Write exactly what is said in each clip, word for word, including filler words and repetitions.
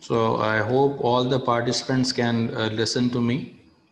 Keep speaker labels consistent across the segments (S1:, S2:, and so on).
S1: So I hope all the participants can uh, listen to me.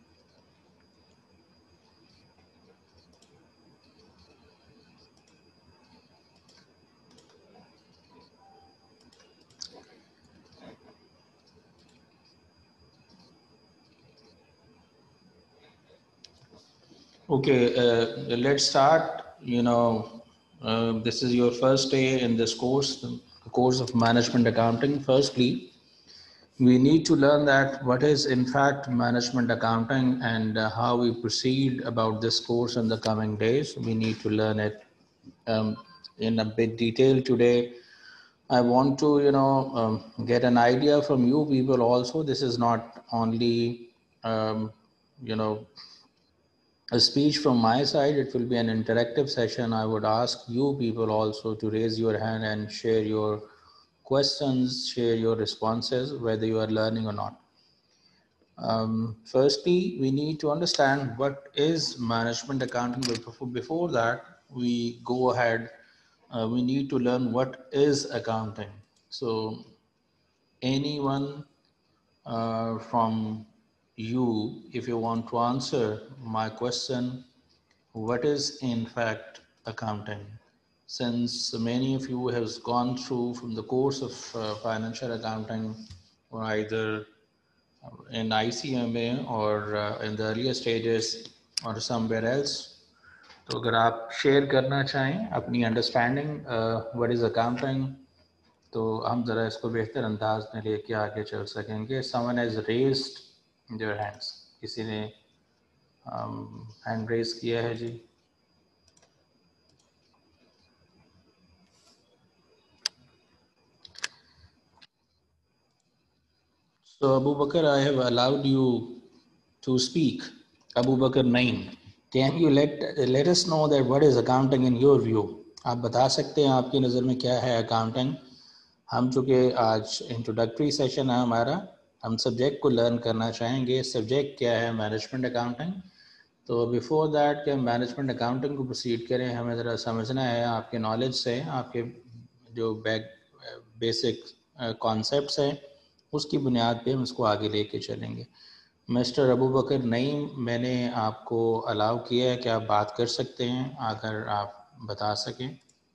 S1: Okay, uh, let's start. You know, uh, this is your first day in this course, the course of management accounting. Firstly, we need to learn that what is in fact management accounting and uh, how we proceed about this course in the coming days. We need to learn it um, in a bit detail today. I want to, you know, um, get an idea from you people also. This is not only, um, you know, a speech from my side. It will be an interactive session. I would ask you people also to raise your hand and share your questions, share your responses, whether you are learning or not. Um, firstly, we need to understand what is management accounting. But before, before that, we go ahead, uh, we need to learn what is accounting. So anyone uh, from you, if you want to answer my question, what is in fact accounting? Since many of you have gone through from the course of uh, financial accounting, or either in I C M A or uh, in the earlier stages or somewhere else, तो अगर आप share करना चाहें अपनी understanding what is accounting, तो हम ज़रा इसको बेहतर अंदाज में लेके आगे चल सकेंगे. Someone has raised their hands. किसी ने हैंड रेज किया है जी. So Abu Bakr, I have allowed you to speak. Abu Bakr Naim, can you let let us know that what is accounting in your view? आप बता सकते हैं आपकी नज़र में क्या है अकाउंटिंग. हम चूँकि आज इंट्रोडक्टरी सेशन है हमारा, हम सब्जेक्ट को लर्न करना चाहेंगे. सब्जेक्ट क्या है? Management accounting. तो बिफोर दैट कि हम मैनेजमेंट अकाउंटिंग को प्रोसीड करें, हमें ज़रा समझना है आपके नॉलेज से, आपके जो बैक बेसिक कॉन्सेप्ट्स हैं उसकी बुनियाद पे हम इसको आगे लेके चलेंगे. मिस्टर अबू बकर नईम, मैंने आपको अलाउ किया है कि आप बात कर सकते हैं अगर आप बता सकें.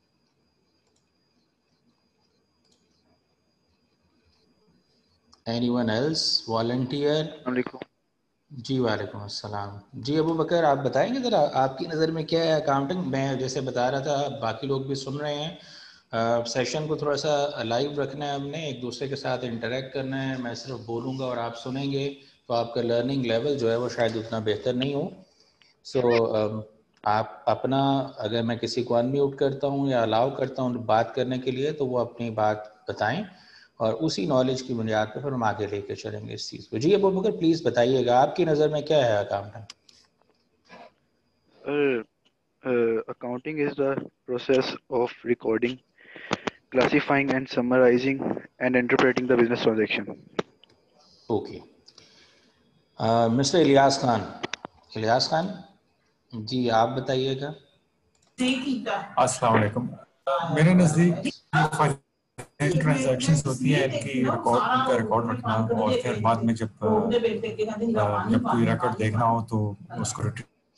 S1: Anyone else volunteer? जी वालेकुम अस्सलाम. जी अबू बकर, आप बताएंगे ज़रा आपकी नज़र में क्या है अकाउंटिंग. मैं जैसे बता रहा था, बाकी लोग भी सुन रहे हैं. सेशन uh, को थोड़ा सा लाइव रखना है, हमने एक दूसरे के साथ इंटरेक्ट करना है. मैं सिर्फ बोलूँगा और आप सुनेंगे, तो आपका लर्निंग लेवल जो है वो शायद उतना बेहतर नहीं हो. सो so, um, आप अपना, अगर मैं किसी को अनम्यूट करता हूँ या अलाउ करता हूँ बात करने के लिए, तो वो अपनी बात बताएं और उसी नॉलेज की बुनियाद पर फिर हम आगे लेके चलेंगे इस चीज़ को. जी अबू बकर प्लीज़ बताइएगा, आपकी नज़र में क्या है accounting.
S2: Accounting is the process of recording, classifying and summarizing and interpreting the business transaction.
S1: Okay. Mister Ilyas Khan, Ilyas Khan ji आप बताइएगा.
S3: अस्सलाम वालेकुम. मेरे नज़दीक ट्रांजैक्शंस होती हैं, इनकी रिकॉर्ड इनका रिकॉर्ड रखना, और फिर बाद में जब जब कोई रिकॉर्ड देखना हो तो उसको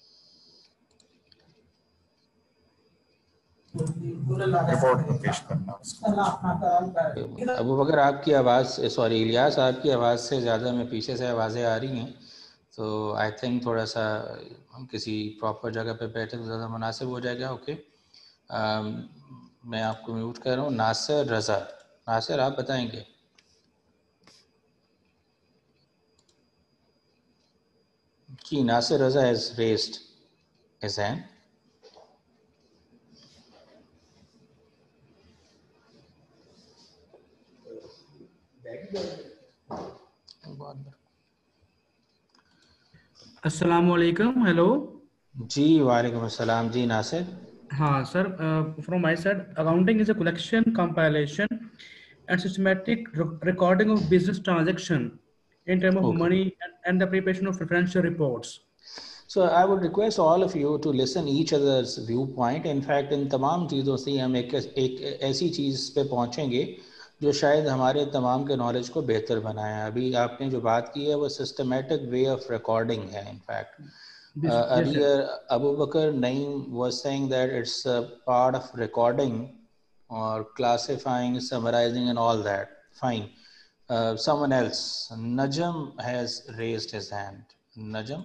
S3: रिपोर्ट में पेश करना.
S1: अबू बकर आपकी आवाज़, सॉरी इलियास, आपकी आवाज़ से ज़्यादा में पीछे से आवाज़ें आ रही हैं, तो आई थिंक थोड़ा सा हम किसी प्रॉपर जगह पे बैठे तो ज़्यादा मुनासिब हो जाएगा. ओके, मैं आपको म्यूट कर रहा हूँ. नासिर रज़ा, नासिर आप बताएंगे. जी Nasir Raza has raised his hand.
S4: अस्सलाम वालेकुम. हेलो
S1: जी वालेकुम अस्सलाम. जी नासिर.
S4: हाँ sir, from my side accounting is a collection, compilation and systematic recording of business transaction in terms of okay. money and, and the preparation of financial reports.
S1: So I would request all of you to listen each other's viewpoint. In fact, इन तमाम चीज़ों से हम एक एक ऐसी चीज़ पे पहुँचेंगे जो शायद हमारे तमाम के नॉलेज को बेहतर बनाया। अभी आपने जो बात की है वो सिस्टमेटिक वे ऑफ रिकॉर्डिंग है। In fact
S4: Yes, yes, sir.
S1: earlier Abu Bakr Naeem was saying that it's a part of recording or classifying, summarizing and all that. Fine. Uh, someone else, Najam has raised his hand. Najam?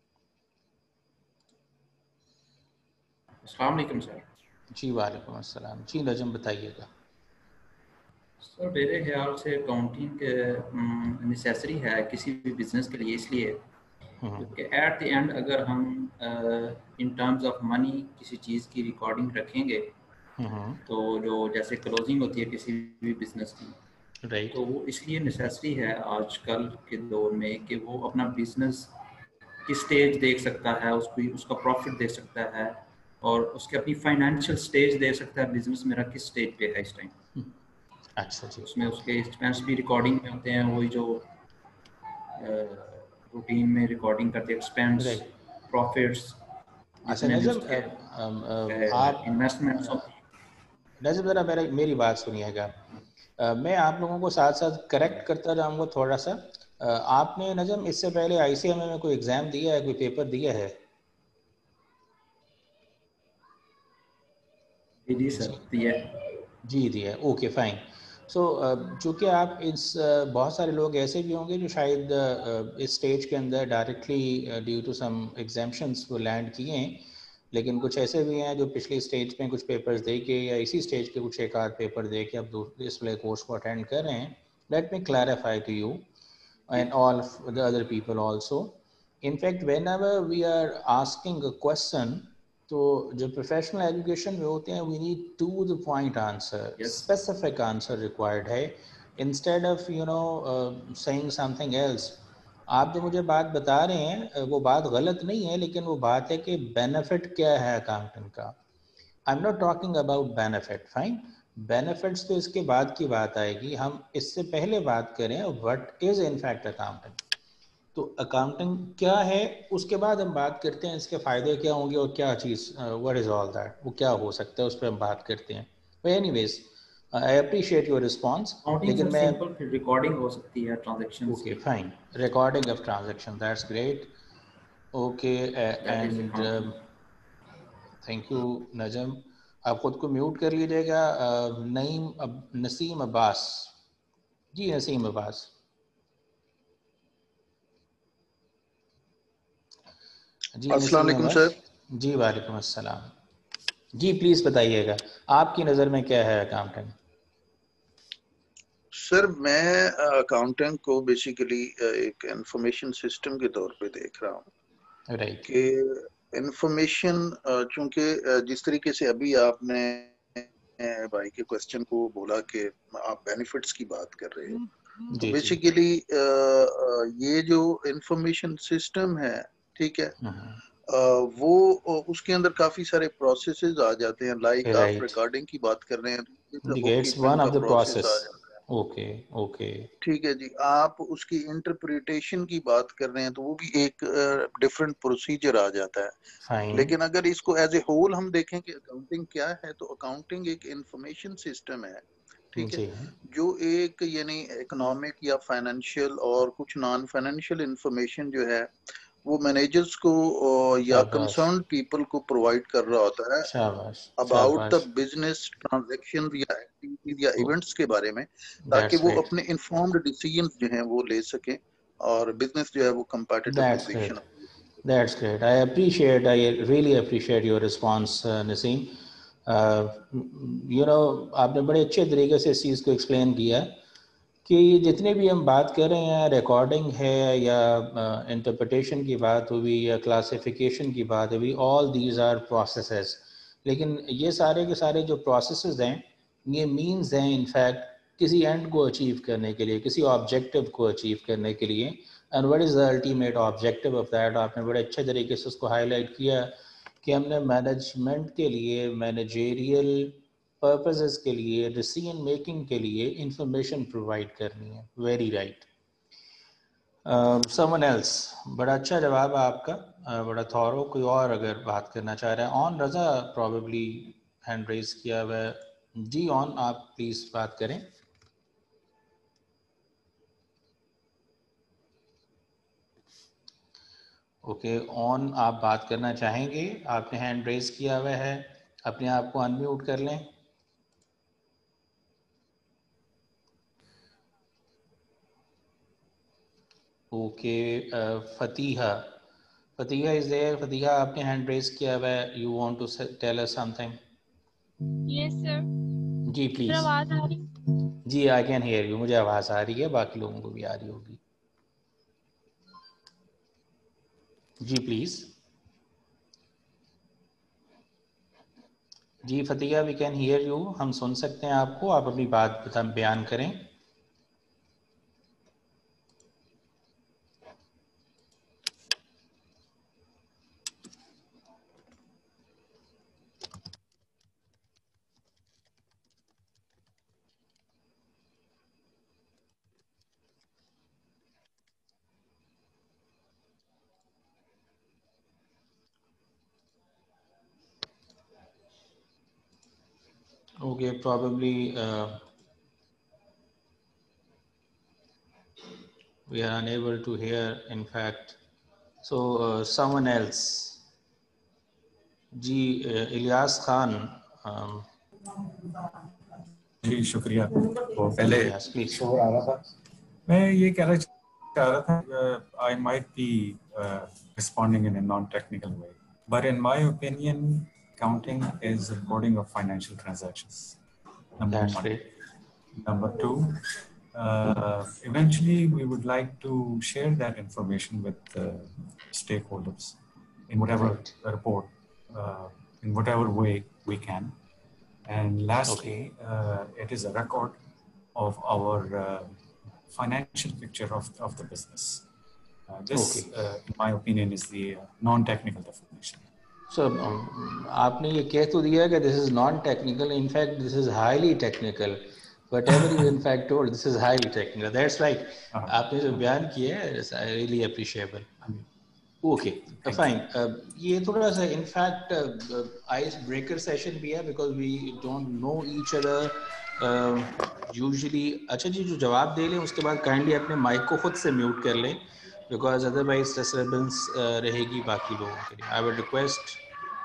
S5: अस्सलाम वालेकुम sir.
S1: जी वालेकुम अस्सलाम। जी नजम बताइएगा।
S5: Sir मेरे ख्याल से accounting necessary है किसी भी बिजनेस के लिए, इसलिए क्योंकि एट द एंड अगर हम इन टर्म्स ऑफ मनी किसी चीज़ की रिकॉर्डिंग रखेंगे तो जो जैसे क्लोजिंग होती है किसी भी बिजनेस की,
S1: राइट,
S5: तो वो इसलिए नेसेसरी है आजकल के दौर में कि वो अपना बिजनेस की स्टेज देख सकता है, उसको उसका प्रॉफिट देख सकता है और उसके अपनी फाइनेंशियल स्टेज देख सकता है बिजनेस मेरा किस स्टेज पे है इस टाइम।
S1: अच्छा जी।
S5: उसमें उसके एक्सपेंस भी रिकॉर्डिंग में होते हैं, वही जो रूटीन में रिकॉर्डिंग करते हैं एक्सपेंस, प्रॉफिट्स,
S1: अच्छा
S5: जितने भी
S1: नजम,
S5: उसके
S1: आप
S5: इन्वेस्टमेंट्स होते हैं।
S1: नजम ज़रा मेरा मेरी बात सुनिएगा। मैं आप लोगों को साथ साथ करेक्ट करता जाऊंगा थोड़ा सा। आपने नजम इससे पहले आईसीएमए में कोई एग्जाम दिया है, कोई पेपर दिया है?
S5: जी सर दिया।
S1: जी दिया, ओके फाइन। सो चूँकि आप इस uh, बहुत सारे लोग ऐसे भी होंगे जो शायद uh, इस स्टेज के अंदर directly due to some exemptions वो लैंड किए हैं, लेकिन कुछ ऐसे भी हैं जो पिछली स्टेज में कुछ पेपर्स दे के या इसी स्टेज के कुछ एक आध पेपर दे के अब दूसरे इस वाले कोर्स को अटेंड कर रहे हैं। Let me clarify to you and all the other people also. In fact, whenever we are asking a question, तो जो प्रोफेशनल एजुकेशन में होते हैं we need to the point answer, specific answer required है, instead of you know saying something else. आप जो मुझे बात बता रहे हैं वो बात गलत नहीं है, लेकिन वो बात है कि बेनिफिट क्या है अकाउंटेंट का। I am not talking about benefit, fine, benefits तो इसके बाद की बात आएगी। हम इससे पहले बात करें व्हाट इज इनफैक्ट अकाउंटिंग। तो अकाउंटिंग क्या है उसके बाद हम बात करते हैं इसके फ़ायदे क्या होंगे और क्या चीज़ व्हाट इज़ ऑल दैट, वो क्या हो सकता है उस पर हम बात करते हैं। Anyways I appreciate your response, लेकिन मैं
S5: सिंपल रिकॉर्डिंग हो सकती है transactions
S1: okay fine, recording of transaction, that's great, okay and thank you Najam. आप खुद को म्यूट कर लीजिएगा। नईम अब नसीम अब्बास, जी नसीम अब्बास। जी
S6: अस्सलाम वालेकुम सर।
S1: जी वालेकुम अस्सलाम। जी प्लीज बताइएगा आपकी नज़र में क्या है अकाउंटिंग?
S6: सर मैं अकाउंटिंग को बेसिकली एक इंफॉर्मेशन सिस्टम के तौर पे देख रहा हूँ।
S1: राइट,
S6: कि इंफॉर्मेशन चूंकि जिस तरीके से अभी आपने भाई के क्वेश्चन को बोला कि आप बेनिफिट्स की बात कर रहे हो, तो बेसिकली ये जो इंफॉर्मेशन सिस्टम है, ठीक है, Uh, वो उसके अंदर काफी सारे प्रोसेसेस आ जाते हैं। लाइक like आप रिकॉर्डिंग की बात कर रहे हैं तो प्रोसेस आ जाता है।
S1: ओके ओके
S6: ठीक है जी। आप उसकी इंटरप्रिटेशन की बात कर रहे हैं तो वो भी एक डिफरेंट uh, प्रोसीजर आ जाता है।
S1: Fine.
S6: लेकिन अगर इसको एज ए होल हम देखें कि अकाउंटिंग क्या है, तो अकाउंटिंग एक इंफॉर्मेशन सिस्टम है, ठीक है, जो एक यानी इकोनॉमिक या फाइनेंशियल और कुछ नॉन फाइनेंशियल इंफॉर्मेशन जो है वो मैनेजर्स को या कंसर्न पीपल को प्रोवाइड कर रहा होता है अबाउट द बिजनेस ट्रांजैक्शन या एक्टिविटीज या इवेंट्स के बारे में, ताकि वो अपने इन्फॉर्म्ड डिसीजंस जो हैं वो ले सकें और बिजनेस जो है वो competitive position.
S1: That's great. I appreciate, I really appreciate your response, uh, Naseem. Uh, you know, आपने बड़े अच्छे तरीके से इस चीज़ को एक्सप्लेन किया कि जितने भी हम बात कर रहे हैं, रिकॉर्डिंग है या इंटरप्रिटेशन uh, की बात हुई या क्लासिफिकेशन की बात हुई, ऑल दीज आर प्रोसेसेस। लेकिन ये सारे के सारे जो प्रोसेसेस हैं ये मीन्स हैं इनफैक्ट किसी एंड को अचीव करने के लिए, किसी ऑब्जेक्टिव को अचीव करने के लिए। And what is the ultimate objective of that? आपने बड़े अच्छे तरीके से उसको हाईलाइट किया कि हमने मैनेजमेंट के लिए, मैनेजेरियल पर्पसेस के लिए, डिसीजन मेकिंग के लिए इंफॉर्मेशन प्रोवाइड करनी है। Very right. समवन एल्स, बड़ा अच्छा जवाब है आपका, uh, बड़ा थॉरो। कोई और अगर बात करना चाह रहा है? On Raza probably hand raise किया हुआ है। जी ऑन, आप प्लीज़ बात करें। ओके, ऑन आप बात करना चाहेंगे? आपने हैंड रेज किया हुआ है, अपने आप को अनम्यूट कर लें। Okay, Fatiha, Fatiha is there? Fatiha, आपने हैंड रेज किया हुआ है, you want to tell us something?
S7: Yes sir.
S1: जी प्लीज।
S7: आवाज आ रही?
S1: जी आई कैन हियर यू, मुझे आवाज आ रही है, बाकी लोगों को भी आ रही होगी। जी प्लीज। जी Fatiha, we can hear you, हम सुन सकते हैं आपको, आप अपनी बात बयान करें। Okay, probably uh, we are unable to hear, in fact. So uh, someone else. Ji Ilyas Khan. um,
S3: जी शुक्रिया। तो पहले
S1: प्लीज।
S3: शोर आ रहा था, मैं ये कहना चाह रहा था, I might be responding in a non technical way, but in my opinion accounting is recording of financial transactions. Number
S1: That's
S3: one.
S1: great.
S3: Number two, uh, eventually we would like to share that information with uh, stakeholders in whatever
S1: Right.
S3: report, uh, in whatever way we can. And lastly,
S1: Okay.
S3: uh, it is a record of our uh, financial picture of, of the business. Uh, this,
S1: Okay.
S3: uh, in my opinion, is the uh, non-technical definition.
S1: So um, आपने ये कह तो दिया कि this is non-technical, in fact this is highly technical. Whatever you in fact told, this is highly technical. That's right.
S3: Uh-huh.
S1: आपने जो बयान किया है, it's really appreciable. Okay,
S3: Thank
S1: fine. Uh, ये थोड़ा सा in fact uh, ice breaker session भी है because we don't know each other uh, usually. अच्छा जी, जो जवाब दे लें उसके बाद kindly अपने mic को खुद से mute कर लें because otherwise disturbance uh, रहेगी बाकी लोगों के लिए. I would request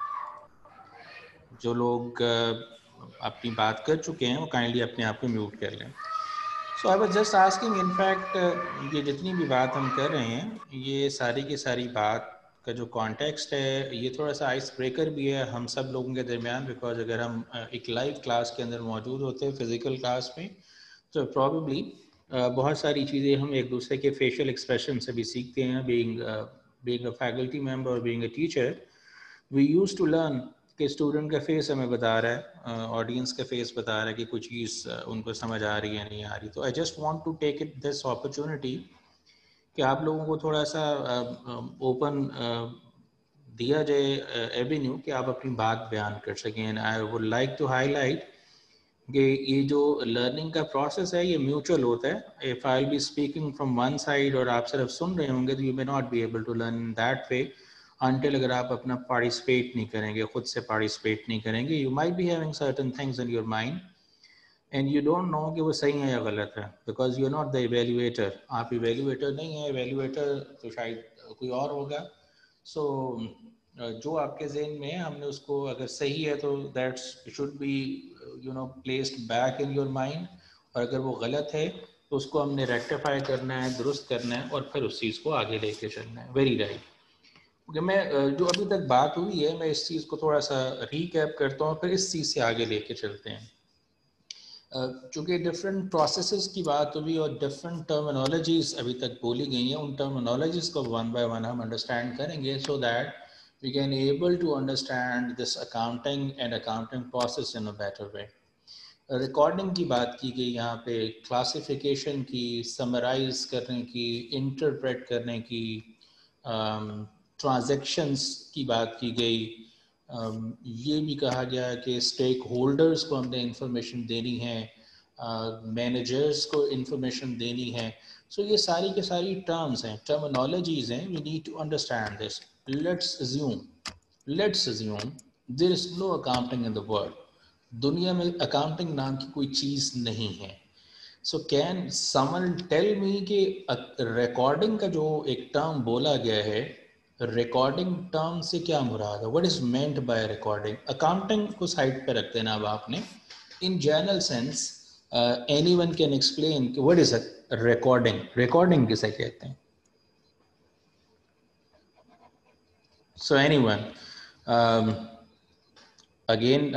S1: जो लोग uh, अपनी बात कर चुके हैं वो kindly अपने आप को mute कर लें. So I was just asking, in fact, uh, ये जितनी भी बात हम कर रहे हैं, ये सारी की सारी बात का जो कॉन्टेक्स्ट है, ये थोड़ा सा आइस ब्रेकर भी है हम सब लोगों के दरमियान, बिकॉज अगर हम एक लाइव क्लास के अंदर मौजूद होते हैं फिजिकल क्लास में, तो प्रॉब्ली बहुत सारी चीज़ें हम एक दूसरे के फेशियल एक्सप्रेशन से भी सीखते हैं. Being being a faculty member और being a teacher, we used to learn कि स्टूडेंट का फेस हमें बता रहा है, ऑडियंस का फेस बता रहा है कि कुछ चीज़ उनको समझ आ रही है नहीं आ रही. तो I just want to take it this opportunity कि आप लोगों को थोड़ा सा ओपन दिया जाए एवेन्यू कि आप अपनी बात बयान कर सकें. And I would like to highlight कि ये जो लर्निंग का प्रोसेस है ये म्यूचुअल होता है. If I will be speaking from one side और आप सिर्फ सुन रहे होंगे तो you may not be able to learn in that way until अगर आप अपना पार्टिसिपेट नहीं करेंगे, खुद से पार्टिसिपेट नहीं करेंगे. You might be having certain things in your mind and you don't know कि वो सही है या गलत है, because you are not the evaluator. आप इवेल्युएटर नहीं है, इवेल्युएटर तो शायद कोई और होगा. सो so, जो आपके जहन में है हमने उसको अगर सही है तो that's should be you know placed back in your mind, और अगर वो गलत है तो उसको हमने रेक्टिफाई करना है, दुरुस्त करना है और फिर उस चीज़ को आगे लेके चलना है. Very right. Okay, मैं जो अभी तक बात हुई है मैं इस चीज़ को थोड़ा सा रीकैप करता हूँ, फिर इस चीज़ से आगे लेके चलते हैं. चूँकि डिफरेंट प्रोसेसेस की बात हुई और डिफरेंट टर्मिनोलॉजीज अभी तक बोली गई हैं, उन टर्मिनोलॉजीज को वन बाय वन हम अंडरस्टैंड करेंगे so that we can able to understand this accounting and accounting process in a better way. Recording की बात की गई यहाँ पे, क्लासिफिकेशन की, समराइज करने की, इंटरप्रेट करने की, ट्रांजैक्शंस um, की बात की गई. um, ये भी कहा गया कि स्टेक होल्डर्स को हमने इंफॉर्मेशन देनी है, मैनेजर्स uh, को इंफॉर्मेशन देनी है. सो so, ये सारी के सारी टर्म्स हैं, टर्मिनोलॉजीज हैं. We need to understand this. Let's assume let's assume there is no accounting in the world. दुनिया में अकाउंटिंग नाम की कोई चीज़ नहीं है. So can someone tell me कि रिकॉर्डिंग का जो एक टर्म बोला गया है रिकॉर्डिंग टर्म से क्या मुराद है? What is meant by recording? Accounting को साइड पे रख देना अब आपने. In general sense anyone can explain what is recording. Recording किसे कहते हैं? So anyone again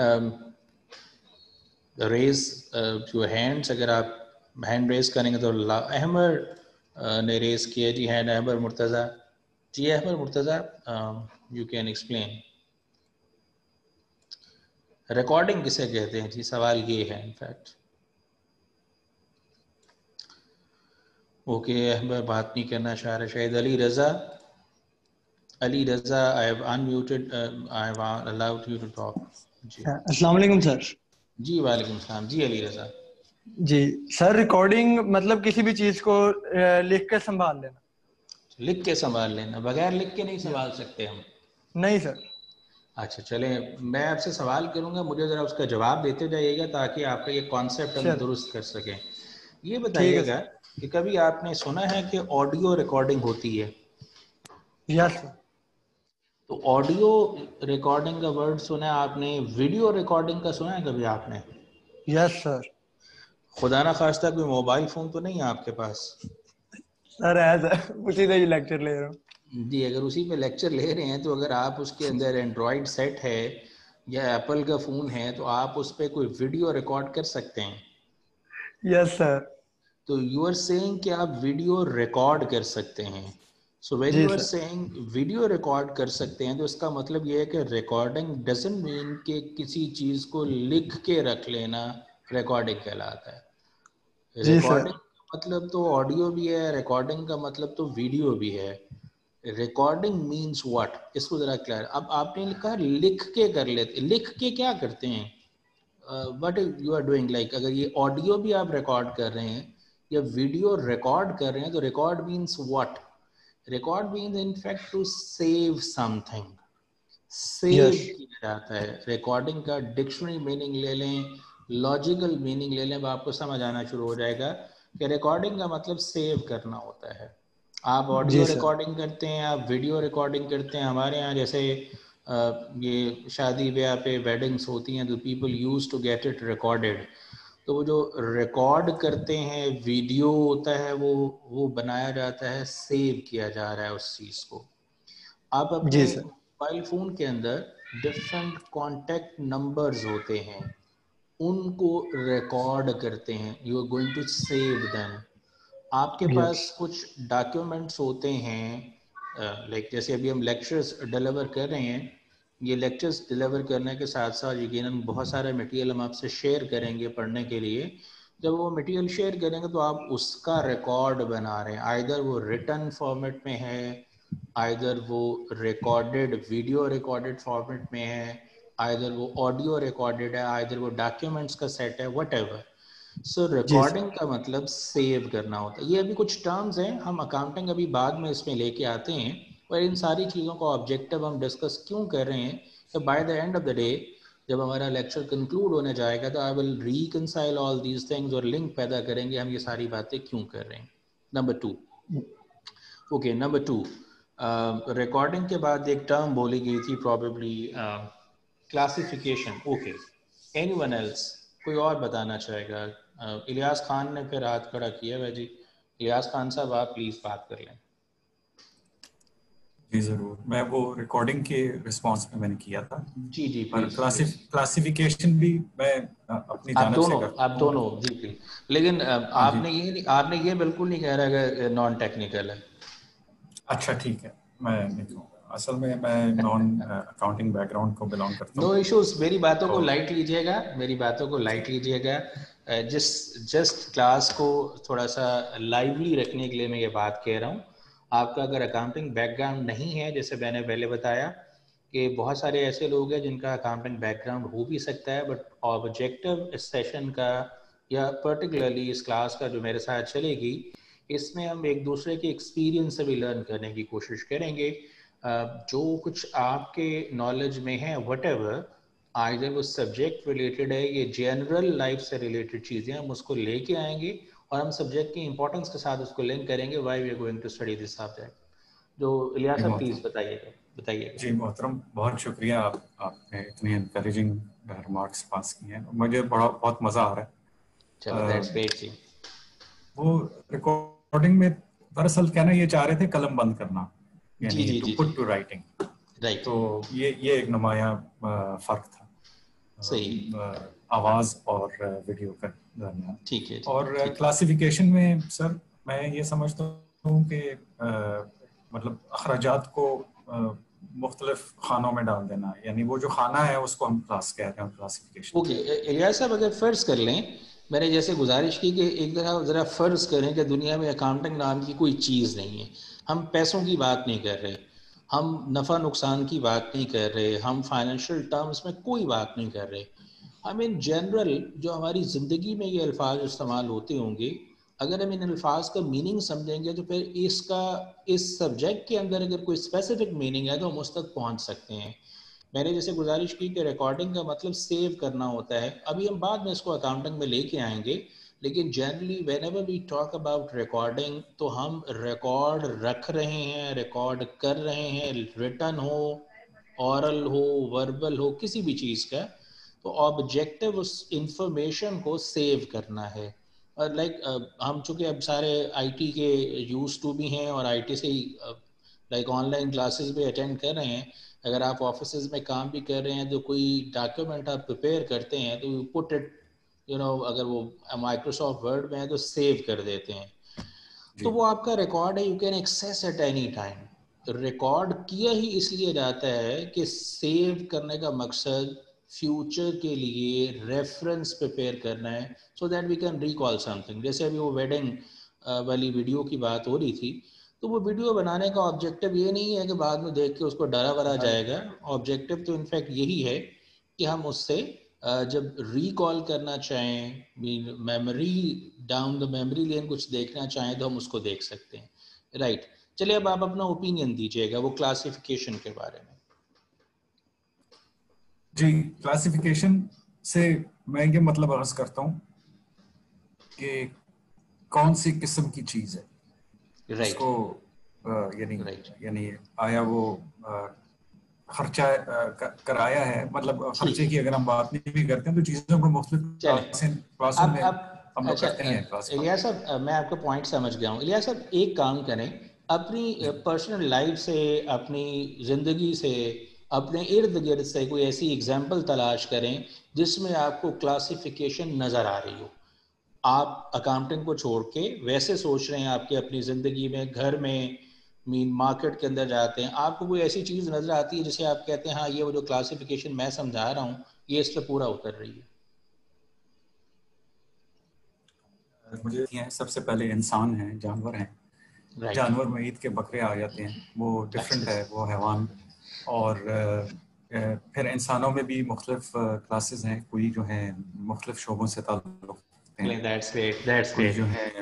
S1: raise your hands. अगर आप हैंड रेज करेंगे तो अहमर uh, ने रेज किया जी hand. Ahmar Murtaza ji. Ahmar Murtaza you can explain recording किसे कहते हैं जी. सवाल ये है इनफैक्ट. ओके अहमर बात नहीं करना चाह रहे. शायद Ali Raza. Ali Raza I have unmuted, I have allowed you to talk. जी
S8: अस्सलाम वालेकुम सर.
S1: जी वालेकुम सलाम जी. अली रज़ा
S8: जी सर, रिकॉर्डिंग मतलब किसी भी चीज को अ, लिख के संभाल लेना.
S1: लिख के संभाल लेना. बगैर लिख के नहीं संभाल सकते हम?
S8: नहीं सर.
S1: अच्छा चलें, मैं आपसे सवाल करूंगा, मुझे ज़रा उसका जवाब देते जाइएगा ताकि आपका ये कॉन्सेप्ट हम दुरुस्त कर सकें. ये बताइएगा कि कभी आपने सुना है कि ऑडियो रिकॉर्डिंग होती है?
S8: Yes sir.
S1: तो ऑडियो रिकॉर्डिंग का वर्ड सुना है आपने. वीडियो रिकॉर्डिंग का सुना है कभी आपने?
S8: Yes sir.
S1: खुदा ना खास्ता कोई मोबाइल फोन तो नहीं है आपके पास?
S8: सर है, उसी से ही लेक्चर ले रहा हूँ
S1: जी. अगर उसी में लेक्चर ले रहे हैं तो अगर आप उसके अंदर एंड्रॉयड सेट है या एप्पल का फ़ोन है तो आप उस पर कोई वीडियो रिकॉर्ड कर सकते हैं.
S8: Yes sir.
S1: तो यू आर सेइंग कि आप वीडियो रिकॉर्ड कर सकते हैं. So when you are saying video record कर सकते हैं तो इसका मतलब ये है कि रिकॉर्डिंग डजंट मीन कि किसी चीज़ को लिख के रख लेना रिकॉर्डिंग कहलाता है. रिकॉर्डिंग का मतलब तो ऑडियो भी है, रिकॉर्डिंग का मतलब तो वीडियो भी है. रिकॉर्डिंग मीन्स व्हाट, इसको जरा क्लियर. अब आपने लिखा लिख के कर लेते. लिख के क्या करते हैं? What you are doing. Like अगर ये ऑडियो भी आप रिकॉर्ड कर रहे हैं या वीडियो रिकॉर्ड कर रहे हैं तो record means what? Record means in fact to save something. Save किया जाता है. रिकॉर्डिंग का डिक्शनरी मीनिंग ले लें, लॉजिकल मीनिंग ले लें, अब आपको समझ आना शुरू हो जाएगा कि रिकॉर्डिंग का मतलब सेव करना होता है. आप ऑडियो रिकॉर्डिंग करते हैं, आप वीडियो रिकॉर्डिंग करते हैं. हमारे यहाँ जैसे आ, ये शादी ब्याह पे वेडिंग्स होती हैं तो people use to get it recorded. तो वो जो रिकॉर्ड करते हैं वीडियो होता है वो वो बनाया जाता है, सेव किया जा रहा है उस चीज़ को. आप अपने मोबाइल फ़ोन के अंदर डिफरेंट कॉन्टैक्ट नंबर्स होते हैं, उनको रिकॉर्ड करते हैं. You are going to save them. आपके पास कुछ डॉक्यूमेंट्स होते हैं, लाइक uh, जैसे अभी हम लेक्चर्स डिलीवर कर रहे हैं. ये लेक्चर्स डिलीवर करने के साथ साथ यकीनन बहुत सारा मटेरियल हम आपसे शेयर करेंगे पढ़ने के लिए. जब वो मटेरियल शेयर करेंगे तो आप उसका रिकॉर्ड बना रहे हैं. आइदर वो रिटन फॉर्मेट में है, आइदर वो रिकॉर्डेड वीडियो रिकॉर्डेड फॉर्मेट में है, आइदर वो ऑडियो रिकॉर्डेड है, आइदर वो डॉक्यूमेंट्स का सेट है, व्हाटएवर. सो रिकॉर्डिंग का मतलब सेव करना होता है. ये अभी कुछ टर्म्स हैं, हम अकाउंटिंग अभी बाद में इसमें लेके आते हैं. और इन सारी चीज़ों का ऑब्जेक्टिव हम डिस्कस क्यों कर रहे हैं कि by the end of the day जब हमारा लेक्चर कंक्लूड होने जाएगा तो I will reconcile all these things और लिंक पैदा करेंगे हम ये सारी बातें क्यों कर रहे हैं. Number two. Okay number two, recording के बाद एक टर्म बोली गई थी probably classification. Okay anyone else, कोई और बताना चाहेगा? uh, इलियास खान ने फिर हाथ खड़ा किया है जी. इलियास खान साहब आप प्लीज बात कर लें.
S3: जी जरूर. मैं वो रिकॉर्डिंग के रिस्पांस में मैंने किया था.
S1: जी जी
S3: पर क्लासिफिकेशन भी मैं अपनी जानिब से करता हूं.
S1: आप दोनों जी प्लीज. लेकिन आपने ये आपने ये बिल्कुल नहीं कह रहा कि नॉन टेक्निकल है.
S3: अच्छा ठीक है, मैं नहीं कहूँगा. असल में मैं नॉन अकाउंटिंग बैकग्राउंड को बिलोंग करता हूँ.
S1: No issues. मेरी बातों को लाइट लीजिएगा, मेरी बातों को लाइट लीजिएगा. जिस जस्ट क्लास को थोड़ा सा लाइवली रखने के लिए मैं ये बात कह रहा हूँ. आपका अगर अकाउंटिंग बैकग्राउंड नहीं है, जैसे मैंने पहले बताया कि बहुत सारे ऐसे लोग हैं जिनका अकाउंटिंग बैकग्राउंड हो भी सकता है, बट ऑब्जेक्टिव इस सेशन का या पर्टिकुलरली इस क्लास का जो मेरे साथ चलेगी, इसमें हम एक दूसरे के एक्सपीरियंस से भी लर्न करने की कोशिश करेंगे. जो कुछ आपके नॉलेज में है व्हाटएवर, आइदर वो सब्जेक्ट रिलेटेड है, ये जनरल लाइफ से रिलेटेड चीज़ें हम उसको लेके आएंगे और हम सब्जेक्ट की इंपॉर्टेंस के साथ उसको लिंक करेंगे. Why we are going to study this subject. जो इलियास
S3: जी,
S1: साहब
S3: मोहतरम।
S1: प्लीज बताइएगा बताइएगा
S3: जी मोहतरम, बहुत शुक्रिया, आप आपने इतनी एनकरेजिंग रिमार्क्स पास किए हैं, मुझे बड़ा बहुत मज़ा आ रहा है।
S1: चलो दैट्स ग्रेट जी।
S3: वो रिकॉर्डिंग में दरअसल कहना ये चाह रहे थे कलम बंद करना,
S1: जी
S3: यानी
S1: जी
S3: टू
S1: जी
S3: पुट टू राइटिंग,
S1: राइट
S3: तो ये ये एक नुमाया फर्क था
S1: सही
S3: अ, आवाज और वीडियो का दरमियान।
S1: ठीक है जी
S3: और
S1: ठीक
S3: क्लासिफिकेशन में सर मैं ये समझता हूँ कि अ, मतलब अखराजात को मुख्तलिफ खानों में डाल देना, यानी वो जो खाना है उसको हम क्लास कह रहे हैं, क्लासिफिकेशन।
S1: ओके इलियास साहब अगर फर्ज कर लें, मैंने जैसे गुजारिश की कि एक तरह ज़रा फ़र्ज़ करें कि दुनिया में अकाउंटिंग नाम की कोई चीज़ नहीं है, हम पैसों की बात नहीं कर रहे, हम नफ़ा नुकसान की बात नहीं कर रहे, हम फाइनेंशियल टर्म्स में कोई बात नहीं कर रहे, हम इन जनरल जो हमारी ज़िंदगी में ये अल्फाज इस्तेमाल होते होंगे, अगर हम इन अल्फाज का मीनिंग समझेंगे तो फिर इसका इस सब्जेक्ट के अंदर अगर कोई स्पेसिफिक मीनिंग है तो हम उस तक पहुँच सकते हैं। मैंने जैसे गुजारिश की कि रिकॉर्डिंग का मतलब सेव करना होता है, अभी हम बाद में इसको अकाउंटिंग में लेके आएंगे, लेकिन generally whenever we talk about recording तो हम रिकॉर्ड रख रहे हैं, रिकॉर्ड कर रहे हैं, रिटन हो, ऑरल हो, वर्बल हो, किसी भी चीज़ का, तो ऑब्जेक्टिव उस इंफॉर्मेशन को सेव करना है। और लाइक like, हम चूँकि अब सारे आईटी के यूज टू भी हैं और आईटी से ही लाइक ऑनलाइन क्लासेस भी अटेंड कर रहे हैं, अगर आप ऑफिस में काम भी कर रहे हैं तो कोई डॉक्यूमेंट आप प्रिपेयर करते हैं तो you put it you know, अगर वो माइक्रोसॉफ्ट वर्ड में है तो सेव कर देते हैं, तो वो आपका रिकॉर्ड है, you can access at any time. Record किया ही इसलिए जाता है कि सेव करने का मकसद फ्यूचर के लिए रेफरेंस प्रिपेयर करना है, so that we can recall something. जैसे अभी वो वेडिंग वाली वीडियो की बात हो रही थी, तो वो वीडियो बनाने का ऑब्जेक्टिव ये नहीं है कि बाद में देख के उसको डरा वरा जाएगा, ऑब्जेक्टिव तो इनफैक्ट यही है कि हम उससे जब रिकॉल करना चाहें, memory down the memory lane कुछ देखना चाहें तो हम उसको देख सकते हैं, राइट। चलिए अब आप अपना ओपिनियन दीजिएगा वो क्लासिफिकेशन के बारे में।
S3: जी, क्लासिफिकेशन से मैं ये मतलब अर्ज करता हूँ कि कौन सी किस्म की चीज है,
S1: राइट
S3: उसको यानी
S1: राइट
S3: यानी आया वो आ, खर्चा कराया है, मतलब खर्चे की अगर हम बात नहीं भी करते हैं तो चीजों को मुख्तलिफ क्लासों में हम लोग करते हैं।
S1: इलियास साहब मैं आपका पॉइंट समझ गया हूँ। इलियास साहब एक काम करें, अपनी पर्सनल लाइफ से, अपनी जिंदगी से, अपने इर्द गिर्द से कोई ऐसी एग्जाम्पल तलाश करें जिसमें आपको क्लासिफिकेशन नजर आ रही हो। आप अकाउंटिंग को छोड़ के वैसे सोच रहे हैं आपकी अपनी जिंदगी में, घर में, मीन मार्केट के अंदर जाते हैं, आपको कोई ऐसी चीज नजर आती है जिसे आप कहते हैं हाँ ये वो जो क्लासिफिकेशन मैं समझा रहा हूँ ये इस पर पूरा उतर रही है।
S3: मुझे हैं सबसे पहले इंसान हैं, जानवर हैं, right. जानवर में ईद के बकरे आ जाते हैं, वो डिफरेंट है, वो हैवान। और फिर इंसानों में भी मुख्तलिफ क्लासेस हैं, कोई जो हैं मुख्तलिफ शोबों से ताल्लुक़ रखते हैं,
S1: that's great, that's
S3: कोई
S1: great.
S3: जो है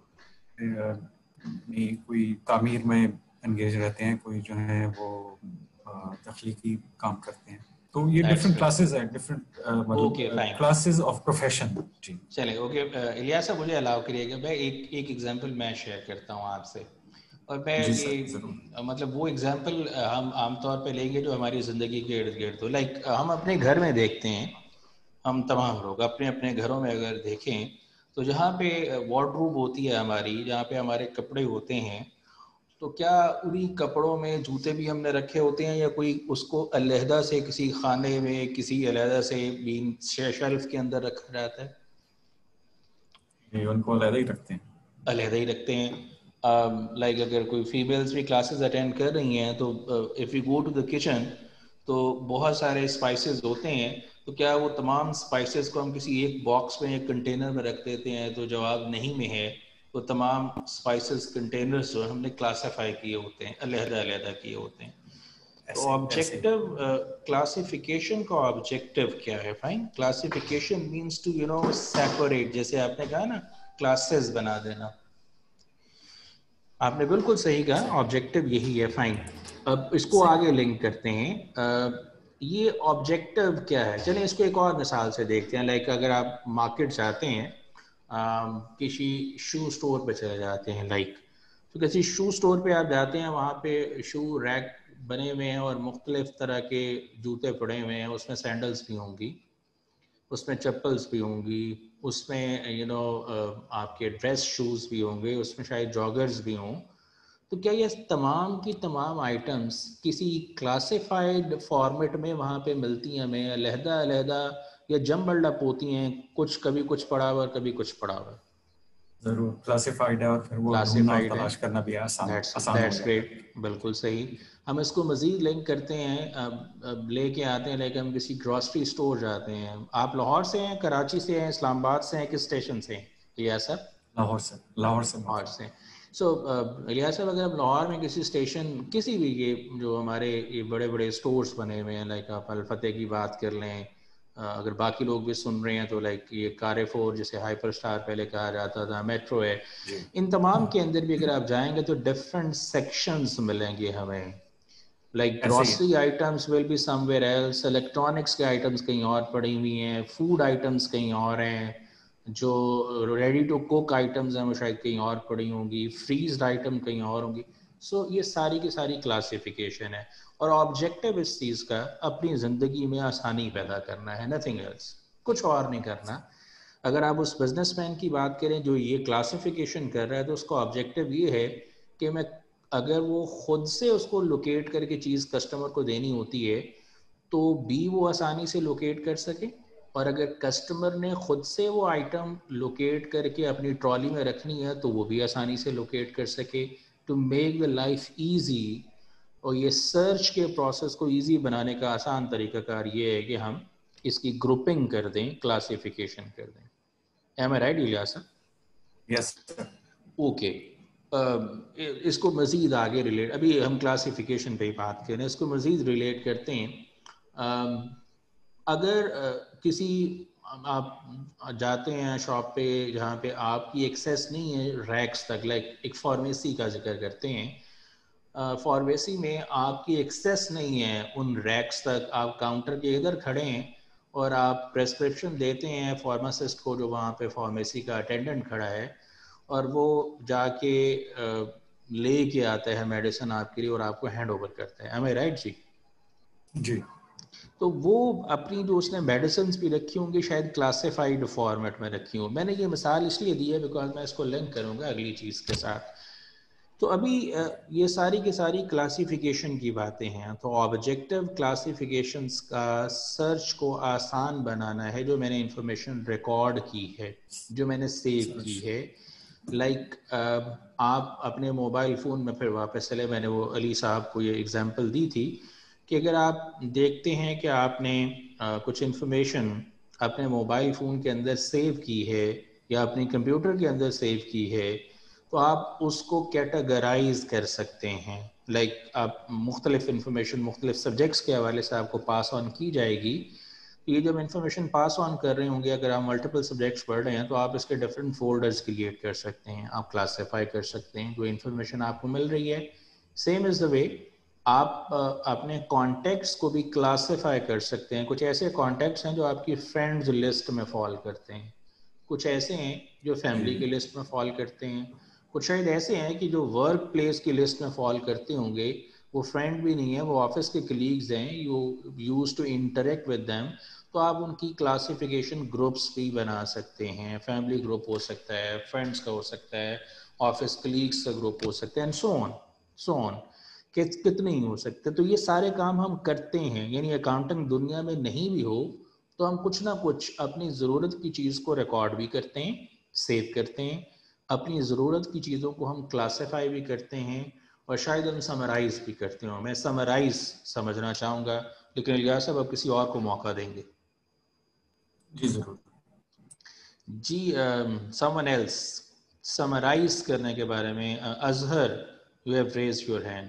S3: कोई तामीर में एंगेज रहते हैं, कोई जो है वो तख्लीकी काम करते हैं, तो ये डिफरेंट क्लासेस हैं, डिफरेंट मतलब क्लासेस ऑफ प्रोफेशन। जी
S1: चले ओके इलियास साहब, मुझे अलाउ करिएगा मैं एक एक एग्जांपल मैं शेयर करता हूँ आपसे, और मैं ये मतलब वो एग्जांपल हम आमतौर पे लेंगे जो हमारी ज़िंदगी के इर्द गिर्द हो। लाइक हम अपने घर में देखते हैं, हम तमाम लोग अपने अपने घरों में अगर देखें तो जहाँ पे वार्डरोब होती है हमारी, जहाँ पे हमारे कपड़े होते हैं, तो क्या उन्हीं कपड़ों में जूते भी हमने रखे होते हैं या कोई उसको अलहदा से किसी खाने में, किसी अलहदा से बीन शेल्फ के अंदर रखा जाता है?
S3: ये उनको अलहदा ही रखते हैं,
S1: अलहदा ही रखते हैं। लाइक uh, like अगर कोई फीमेल्स भी क्लासेस अटेंड कर रही हैं तो if you go to the kitchen तो बहुत सारे स्पाइसेस होते हैं, तो क्या वो तमाम स्पाइसेस को हम किसी एक बॉक्स में, एक कंटेनर में रख देते हैं? तो जवाब नहीं में है, तो तमाम स्पाइसेस कंटेनर्स जो हमने क्लासीफाई किए होते हैं, अलहदा अलहदा किए होते हैं। तो ऑब्जेक्टिव क्लासिफिकेशन का ऑब्जेक्टिव क्या है? Fine, classification means to you know separate, जैसे आपने कहा ना क्लासेस बना देना, आपने बिल्कुल सही कहा, ऑब्जेक्टिव यही है। फाइन, अब इसको आगे लिंक करते हैं। uh, ये ऑब्जेक्टिव क्या है? चलिए इसको एक और मिसाल से देखते हैं। लाइक अगर आप मार्केट जाते हैं, uh, किसी शू स्टोर पे चले जाते हैं, लाइक तो किसी शू स्टोर पे आप जाते हैं, वहाँ पे शू रैक बने हुए हैं और मुख्तलिफ तरह के जूते पड़े हुए हैं, उसमें सैंडल्स भी होंगी, उसमें चप्पल्स भी होंगी, उसमें यू नो आपके ड्रेस शूज़ भी होंगे, उसमें शायद जॉगर्स भी हों। तो क्या ये तमाम की तमाम आइटम्स किसी क्लासिफाइड फॉर्मेट में वहाँ पे मिलती हैं हमें, अलहदा अलहदा, या जम्बल्ड अप होती हैं, कुछ कभी कुछ पड़ा हुआ कभी कुछ पड़ा हुआ?
S3: जरूर क्लासिफाइड है और फिर वो ढूंढना और तलाश करना भी आसान आसान हो जाता है।
S1: बिल्कुल सही। हम इसको मजीद लिंक करते हैं, अब, अब लेके आते हैं, लेकिन हम किसी ग्रॉसरी स्टोर जाते हैं। आप लाहौर से हैं, कराची से हैं, इस्लामाबाद से हैं, किस स्टेशन से हैं इलियास साहब?
S3: लाहौर से। लाहौर से
S1: लाहौर से। सो इलियास साहब, अगर आप लाहौर में किसी स्टेशन, किसी भी ये जो हमारे ये बड़े बड़े स्टोर्स बने हुए हैं, लाइक आप अल-फतेह की बात कर लें, अगर बाकी लोग भी सुन रहे हैं तो लाइक ये कारेफोर जिसे हाइपर स्टार पहले कहा जाता था, मेट्रो है, इन तमाम के अंदर भी अगर आप जाएंगे तो डिफरेंट सेक्शंस मिलेंगे हमें। Like grocery items will be somewhere else, electronics के आइटम्स कहीं और पड़ी हुई हैं, फूड आइटम्स कहीं और हैं, जो रेडी टू कुक आइटम्स हैं वो शायद कहीं और पड़ी होंगी, फ्रीज्ड आइटम कहीं और होंगी। सो so, ये सारी की सारी क्लासिफिकेशन है और ऑब्जेक्टिव इस चीज़ का अपनी ज़िंदगी में आसानी पैदा करना है, नथिंग एल्स, कुछ और नहीं करना। अगर आप उस बिजनेसमैन की बात करें जो ये क्लासिफिकेशन कर रहा है, तो उसका ऑब्जेक्टिव ये है कि मैं, अगर वो खुद से उसको लोकेट करके चीज़ कस्टमर को देनी होती है तो भी वो आसानी से लोकेट कर सके, और अगर कस्टमर ने खुद से वो आइटम लोकेट करके अपनी ट्रॉली में रखनी है तो वो भी आसानी से लोकेट कर सके, to make the life easy. और ये सर्च के प्रोसेस को ईजी बनाने का आसान तरीकाकार ये है कि हम इसकी ग्रुपिंग कर दें, क्लासिफिकेशन कर दें। Am I right Ilyas?
S3: Yes.
S1: Okay, इसको मज़ीद आगे रिलेट, अभी हम क्लासिफिकेशन पे ही बात करें, इसको मज़ीद रिलेट करते हैं। uh, अगर uh, किसी आप जाते हैं शॉप पे जहाँ पे आपकी एक्सेस नहीं है रैक्स तक, लाइक एक फार्मेसी का जिक्र करते हैं, फार्मेसी uh, में आपकी एक्सेस नहीं है उन रैक्स तक, आप काउंटर के इधर खड़े हैं और आप प्रेस्क्रिप्शन देते हैं फार्मासिस्ट को जो वहाँ पे फार्मेसी का अटेंडेंट खड़ा है, और वो जाके uh, ले के आता है मेडिसिन आपके लिए और आपको हैंड ओवर करता है। एम आई राइट जी?
S3: जी।
S1: तो वो अपनी जो उसने मेडिसिन भी रखी होंगी शायद क्लासिफाइड फॉर्मेट में रखी हों। मैंने ये मिसाल इसलिए दी है बिकॉज मैं इसको लिंक करूँगा अगली चीज़ के साथ। तो अभी ये सारी की सारी क्लासिफिकेशन की बातें हैं, तो ऑब्जेक्टिव क्लासिफिकेशंस का सर्च को आसान बनाना है, जो मैंने इंफॉर्मेशन रिकॉर्ड की है, जो मैंने सेव की है। लाइक like, uh, आप अपने मोबाइल फ़ोन में फिर वापस चले, मैंने वो अली साहब को ये एग्जांपल दी थी कि अगर आप देखते हैं कि आपने uh, कुछ इन्फॉर्मेशन अपने मोबाइल फ़ोन के अंदर सेव की है या अपने कंप्यूटर के अंदर सेव की है, तो आप उसको कैटेगराइज कर सकते हैं। लाइक like, आप मुख्तलिफ इन्फॉर्मेशन मुख्तलिफ सब्जेक्ट्स के हवाले से आपको पास ऑन की जाएगी। ये जब इन्फॉर्मेशन पास ऑन कर रहे होंगे, अगर आप मल्टीपल सब्जेक्ट्स पढ़ रहे हैं तो आप इसके डिफरेंट फोल्डर्स क्रिएट कर सकते हैं, आप क्लासिफाई कर सकते हैं जो इन्फॉर्मेशन आपको मिल रही है। सेम इज़ द वे आप अपने कॉन्टेक्ट्स को भी क्लासिफाई कर सकते हैं। कुछ ऐसे कॉन्टेक्ट्स हैं जो आपकी फ्रेंड्स लिस्ट में फॉल करते हैं, कुछ ऐसे हैं जो फैमिली की लिस्ट में फॉल करते हैं, कुछ शायद ऐसे हैं कि जो वर्क प्लेस की लिस्ट में फॉल करते होंगे, वो फ्रेंड भी नहीं है, वो ऑफिस के कलीग्स हैं, you use to interact with them, तो आप उनकी क्लासिफिकेशन ग्रुप्स भी बना सकते हैं। फैमिली ग्रुप हो सकता है, फ्रेंड्स का हो सकता है, ऑफिस कलीग्स का ग्रुप हो सकता है, and so on so on कि कितने ही हो सकते। तो ये सारे काम हम करते हैं, यानी अकाउंटिंग दुनिया में नहीं भी हो तो हम कुछ ना कुछ अपनी ज़रूरत की चीज़ को रिकॉर्ड भी करते हैं, सेव करते हैं, अपनी ज़रूरत की चीज़ों को हम क्लासिफाई भी करते हैं और शायद हम समराइज़ भी करते हो। मैं समराइज़ समझना चाहूँगा, लेकिन इलियास साहब अब किसी और को मौका देंगे।
S3: जी ज़रूर
S1: जी। समवन एल्स समराइज करने के बारे में, Azhar you have raised your hand.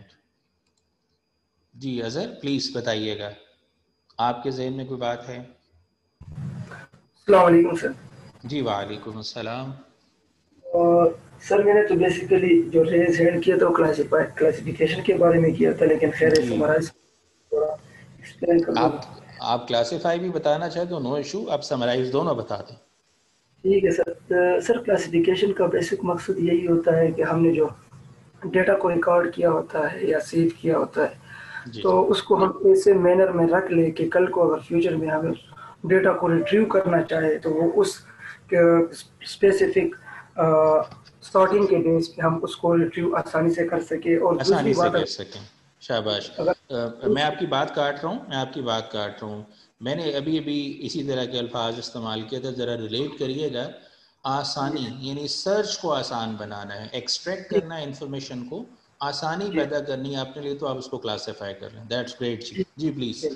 S1: जी अजहर प्लीज बताइएगा, आपके जहन में कोई बात है?
S9: अस्सलाम वालेकुम सर।
S1: जी वालेकुम अस्सलाम।
S9: और सर मैंने तो बेसिकली जो रेज हैंड किया था वो क्लासिफाई क्लासिफिकेशन के बारे में किया था, लेकिन खैर समराइज थोड़ा एक्सप्लेन कर दो।
S1: आप आप क्लासिफाई भी बताना चाहे तो नो इशू, आप समराइज दोनों बता दें।
S9: ठीक है सर। सर क्लासिफिकेशन का बेसिक मकसद यही होता है कि हमने जो डेटा को रिकॉर्ड किया होता है या सेव किया होता है,
S1: जी
S9: तो
S1: जी
S9: उसको हम ऐसे मैनर में रख ले कि कल को अगर फ्यूचर में हमें डेटा को रिट्रीव करना चाहे तो वो उस स्पेसिफिक सॉर्टिंग के बेस पे हम उसको रिट्रीव आसानी से कर सके। और दूसरी
S1: आसानी से
S9: बात
S1: कर सकें। शाबाश।
S9: अगर
S1: अ, मैं आपकी बात काट रहा हूँ मैं आपकी बात काट रहा हूँ मैंने अभी अभी इसी तरह के अल्फाज इस्तेमाल किए थे, ज़रा रिलेट करिएगा। आसानी यानी सर्च को आसान बनाना है, एक्सट्रैक्ट करना है इंफॉर्मेशन को, आसानी पैदा करनी है अपने लिए, तो आप उसको क्लासीफाई कर लें। दैट्स ग्रेट जी। जी प्लीज़।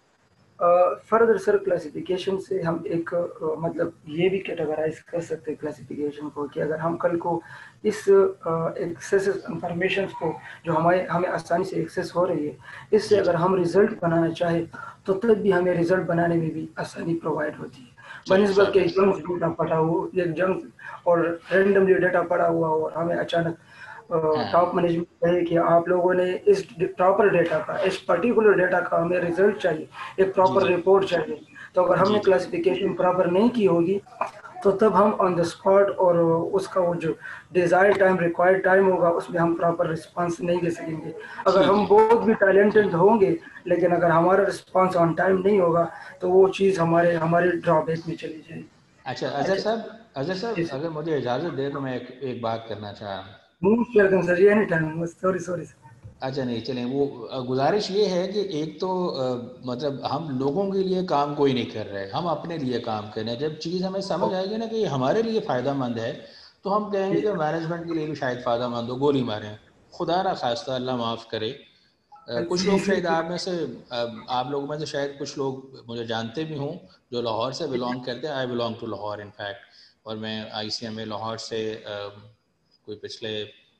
S9: फर्दर सर क्लासिफिकेशन से हम एक uh, मतलब ये भी कैटेगराइज कर सकते हैं क्लासिफिकेशन को कि अगर हम कल को इस एक्सेस uh, इंफॉर्मेशन को जो हमारे हमें आसानी से एक्सेस हो रही है, इससे अगर हम रिजल्ट बनाना चाहे तो तब भी हमें रिजल्ट बनाने में भी आसानी प्रोवाइड होती है। बनिस्बत के जंक डेटा पड़ा हुआ एक जंक और रैंडमली डेटा पड़ा हुआ और हमें अचानक टॉप मैनेजमेंट कहे कि आप लोगों ने इस प्रॉपर डेटा का, इस पर्टिकुलर डेटा का हमें रिजल्ट चाहिए, एक प्रॉपर रिपोर्ट चाहिए, तो अगर हमने क्लासिफिकेशन प्रॉपर नहीं की होगी तो तब हम ऑन द स्पॉट और उसका वो जो डिजायर्ड टाइम रिक्वायर्ड टाइम होगा उसमें हम प्रॉपर रिस्पांस नहीं दे सकेंगे। अगर हम बहुत भी टैलेंटेड होंगे लेकिन अगर हमारा रिस्पांस ऑन टाइम नहीं होगा तो वो चीज़ हमारे हमारे ड्रॉबैक में चली जाएगी।
S1: अच्छा अजहर साहब, अजहर साहब अगर मुझे इजाज़त दे तो मैं एक, एक बात करना चाह रहा हूँ।
S9: Most welcome sir, any time. Sorry sorry sir.
S1: अच्छा नहीं चलें, वो गुजारिश ये है कि एक तो आ, मतलब हम लोगों के लिए काम कोई नहीं कर रहे, हम अपने लिए काम कर रहे हैं। जब चीज़ हमें समझ आएगी ना कि ये हमारे लिए फ़ायदा मंद है तो हम कहेंगे कि मैनेजमेंट के लिए भी शायद फ़ायदा मंद हो, गोली मारें। खुदा ना खास्ता, अल्लाह माफ़ करे। आ, कुछ लोग शायद आप में से आ, आप लोगों में से शायद कुछ लोग मुझे जानते भी हों जो लाहौर से बिलोंग करते हैं। I belong to Lahore in fact, और मैं आई सी एम ए लाहौर से आ, कोई पिछले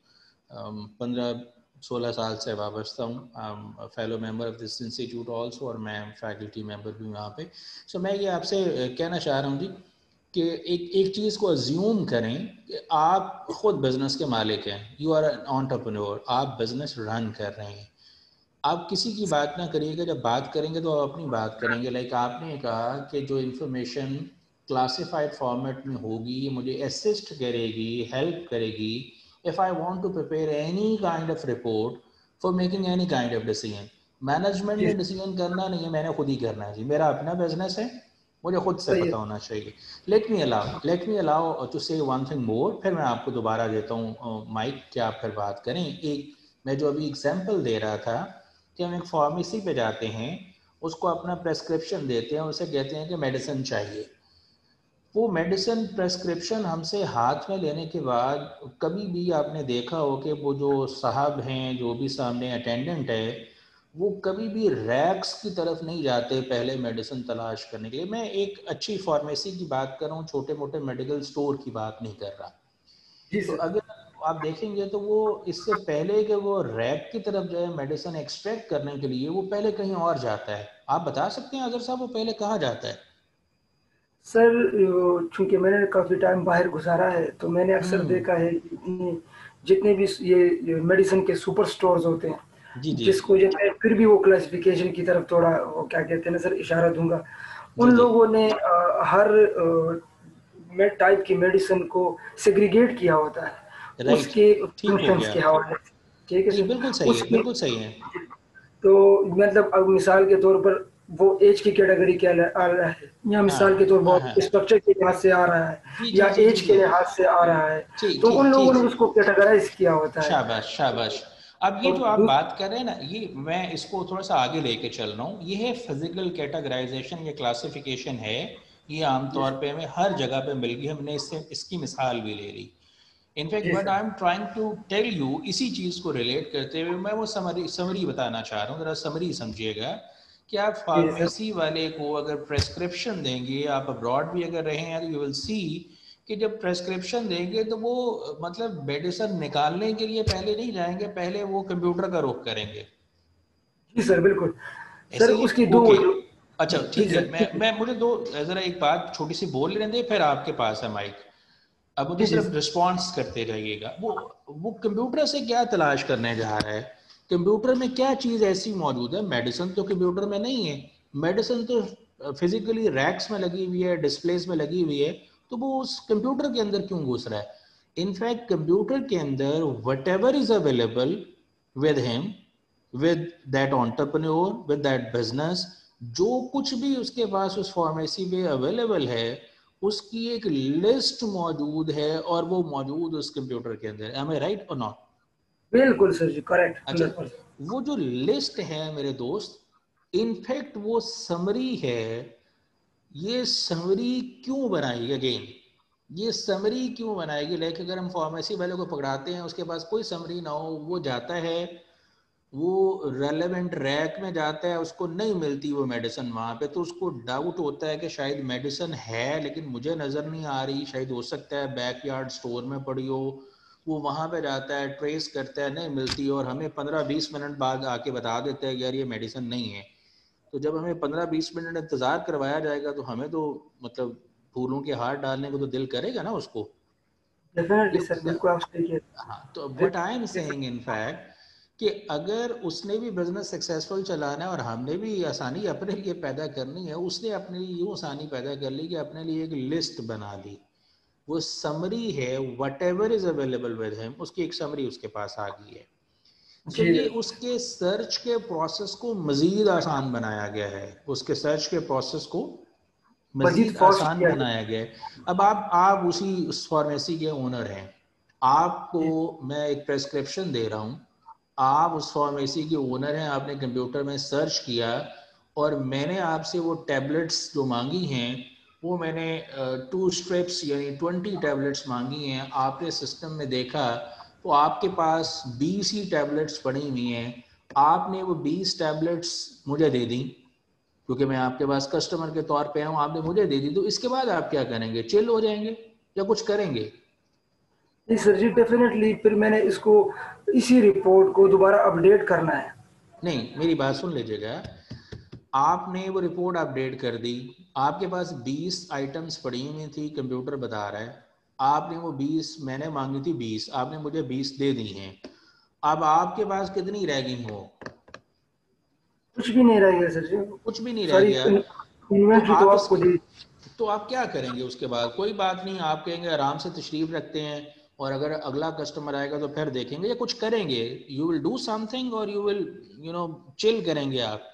S1: पंद्रह सोलह साल से वाबस्ता हूँ, fellow member of this institute also, और मैं फैकल्टी मेंबर भी हूँ यहाँ पे। सो so, मैं ये आपसे कहना चाह रहा हूँ जी कि एक एक चीज़ को अज्यूम करें कि आप खुद बिजनेस के मालिक हैं, यू आर एन एंटरप्रेन्योर, आप बिजनेस रन कर रहे हैं। आप किसी की बात ना करिएगा, जब बात करेंगे तो आप अपनी बात करेंगे। लाइक आपने कहा कि जो इन्फॉर्मेशन क्लासिफाइड फॉर्मेट में होगी ये मुझे असिस्ट करेगी, हेल्प करेगी if I want to prepare any kind of report for making any kind of decision। Management ने डिसीजन करना नहीं है, मैंने खुद ही करना है जी, मेरा अपना बिजनेस है, मुझे खुद से पता होना चाहिए। Let me allow let me allow to say one thing more, फिर मैं आपको दोबारा देता हूँ माइक कि आप फिर बात करें। एक मैं जो अभी एग्जांपल दे रहा था कि हम एक फार्मेसी पे जाते हैं, उसको अपना प्रेस्क्रिप्शन देते हैं, उसे कहते हैं कि मेडिसिन चाहिए। वो मेडिसिन प्रेस्क्रिप्शन हमसे हाथ में लेने के बाद कभी भी आपने देखा हो कि वो जो साहब हैं, जो भी सामने अटेंडेंट है, वो कभी भी रैक्स की तरफ नहीं जाते पहले मेडिसिन तलाश करने के लिए। मैं एक अच्छी फार्मेसी की बात कर रहा हूँ, छोटे मोटे मेडिकल स्टोर की बात नहीं कर रहा। तो अगर आप देखेंगे तो वो इससे पहले कि वो रैक की तरफ जाए मेडिसिन एक्सट्रैक्ट करने के लिए, वो पहले कहीं और जाता है। आप बता सकते हैं अगर साहब वो पहले कहाँ जाता है?
S9: सर चूंकि मैंने काफ़ी टाइम बाहर गुजारा है तो मैंने अक्सर देखा है कि जितने भी ये मेडिसिन के सुपर स्टोर्स होते हैं,
S1: जी जी,
S9: जिसको जो मैं फिर भी वो क्लासिफिकेशन की तरफ थोड़ा वो क्या कहते हैं ना सर इशारा दूंगा, उन लोगों ने आ, हर में टाइप की मेडिसिन को सेग्रीगेट किया होता है उसके फंक्शंस के हवाले से। ठीक है सर,
S1: बिल्कुल सही है, बिल्कुल सही है।
S9: तो मतलब अब मिसाल के तौर पर वो एज की कैटेगरी क्या आ रहा है, या मिसाल के तौर पर स्ट्रक्चर के लिहाज से आ रहा है या एज के लिहाज से आ रहा है, तो उन लोगों ने उसको कैटेगराइज किया होता है।
S1: शाबाश शाबाश। अब ये जो आप बात कर रहे हैं ना, ये मैं इसको थोड़ा सा आगे लेके चल रहा हूँ। ये है फिजिकल कैटेगराइजेशन, ये क्लासिफिकेशन है, ये आमतौर पे हमें हर जगह पे मिल गई, हमने इससे इसकी मिसाल भी ले ली। In fact but I am trying to tell you, इसी चीज़ को रिलेट करते हुए मैं वो समरी समरी बताना चाह रहा हूँ, जरा समरी समझिएगा कि आप फार्मेसी वाले को अगर प्रेस्क्रिप्शन देंगे, आप अब्रॉड भी अगर रहे हैं तो यू विल सी कि जब प्रेस्क्रिप्शन देंगे तो वो मतलब मेडिसिन निकालने के लिए पहले नहीं जाएंगे, पहले वो कंप्यूटर का रुख करेंगे।
S9: जी सर बिल्कुल सर, उसकी दो
S1: अच्छा ठीक है, मैं मैं मुझे दो जरा एक बात छोटी सी बोल लेने दे, फिर आपके पास है माइक। अब मुझे सिर्फ रिस्पॉन्स करते रहिएगा। वो वो कंप्यूटर से क्या तलाश करने जा रहा है, कंप्यूटर में क्या चीज़ ऐसी मौजूद है? मेडिसिन तो कंप्यूटर में नहीं है, मेडिसिन तो फिजिकली रैक्स में लगी हुई है, डिस्प्लेस में लगी हुई है, तो वो उस कंप्यूटर के अंदर क्यों घुस रहा है? इनफैक्ट कंप्यूटर के अंदर whatever is available with him, with that entrepreneur, with that business, जो कुछ भी उसके पास उस फार्मेसी पे अवेलेबल है उसकी एक लिस्ट मौजूद है और वो मौजूद उस कंप्यूटर के अंदर। एम आई राइट और नॉट?
S9: बिल्कुल सर जी, करेक्ट।
S1: अच्छा, वो जो लिस्ट है मेरे दोस्त, इनफैक्ट वो समरी है। ये समरी क्यों बनाई? अगेन, ये समरी क्यों बनाएगी? लाइक अगर हम फार्मेसी वाले को पकड़ाते हैं, उसके पास कोई समरी ना हो, वो जाता है, वो रेलेवेंट रैक में जाता है, उसको नहीं मिलती वो मेडिसिन वहाँ पे, तो उसको डाउट होता है कि शायद मेडिसिन है लेकिन मुझे नज़र नहीं आ रही, शायद हो सकता है बैकयार्ड स्टोर में पड़ी हो। वो वहाँ पे जाता है, ट्रेस करता है, नहीं मिलती, और हमें पंद्रह बीस मिनट बाद आके बता देता है यार ये मेडिसिन नहीं है। तो जब हमें पंद्रह बीस मिनट इंतज़ार करवाया जाएगा तो हमें तो मतलब फूलों के हार डालने को तो दिल करेगा ना उसको।
S9: डेफिनेटली सर, बिल्कुल आप सही कह रहे हैं।
S1: हाँ, तो what I am saying in fact कि अगर उसने भी बिजनेस सक्सेसफुल चलाना है और हमने भी आसानी अपने लिए पैदा करनी है, उसने अपने लिए यूँ आसानी पैदा कर ली कि अपने लिए एक लिस्ट बना ली। वो समरी है, whatever is available with him, उसकी एक समरी उसके पास आ गई है। तो ये उसके सर्च के प्रोसेस को मजीद आसान बनाया गया है, उसके सर्च के प्रोसेस को मजीद आसान बनाया गया है। अब आप आप उसी उस फार्मेसी के ओनर हैं, आपको मैं एक प्रेस्क्रिप्शन दे रहा हूँ, आप उस फार्मेसी के ओनर हैं, आपने कंप्यूटर में सर्च किया और मैंने आपसे वो टैबलेट्स जो मांगी हैं वो मैंने टू स्ट्रिप्स यानी ट्वेंटी टैबलेट्स मांगी हैं। आपने सिस्टम में देखा तो आपके पास बीस ही टैबलेट्स पड़ी हुई हैं, आपने वो बीस टैबलेट्स मुझे दे दी क्योंकि मैं आपके पास कस्टमर के तौर पे हूँ, आपने मुझे दे दी, तो इसके बाद आप क्या करेंगे? चिल हो जाएंगे या कुछ करेंगे?
S9: नहीं सर जी, डेफिनेटली फिर मैंने इसको इसी रिपोर्ट को दोबारा अपडेट करना है।
S1: नहीं, मेरी बात सुन लीजिएगा, आपने वो रिपोर्ट अपडेट कर दी, आपके पास बीस आइटम्स पड़ी हुई थी, कंप्यूटर बता रहा है, आपने वो बीस, मैंने मांगी थी बीस, आपने मुझे बीस दे दी हैं, अब आपके पास कितनी रह गई हो?
S9: कुछ भी नहीं रह गया सर जी,
S1: कुछ भी नहीं रह गया।
S9: इन्वेंटरी तो, तो आपको दी।
S1: तो आप क्या करेंगे उसके बाद? कोई बात नहीं, आप कहेंगे आराम से तशरीफ रखते हैं और अगर अगला कस्टमर आएगा तो फिर देखेंगे, या कुछ करेंगे? यू विल डू समथिंग और you will you know chill करेंगे आप?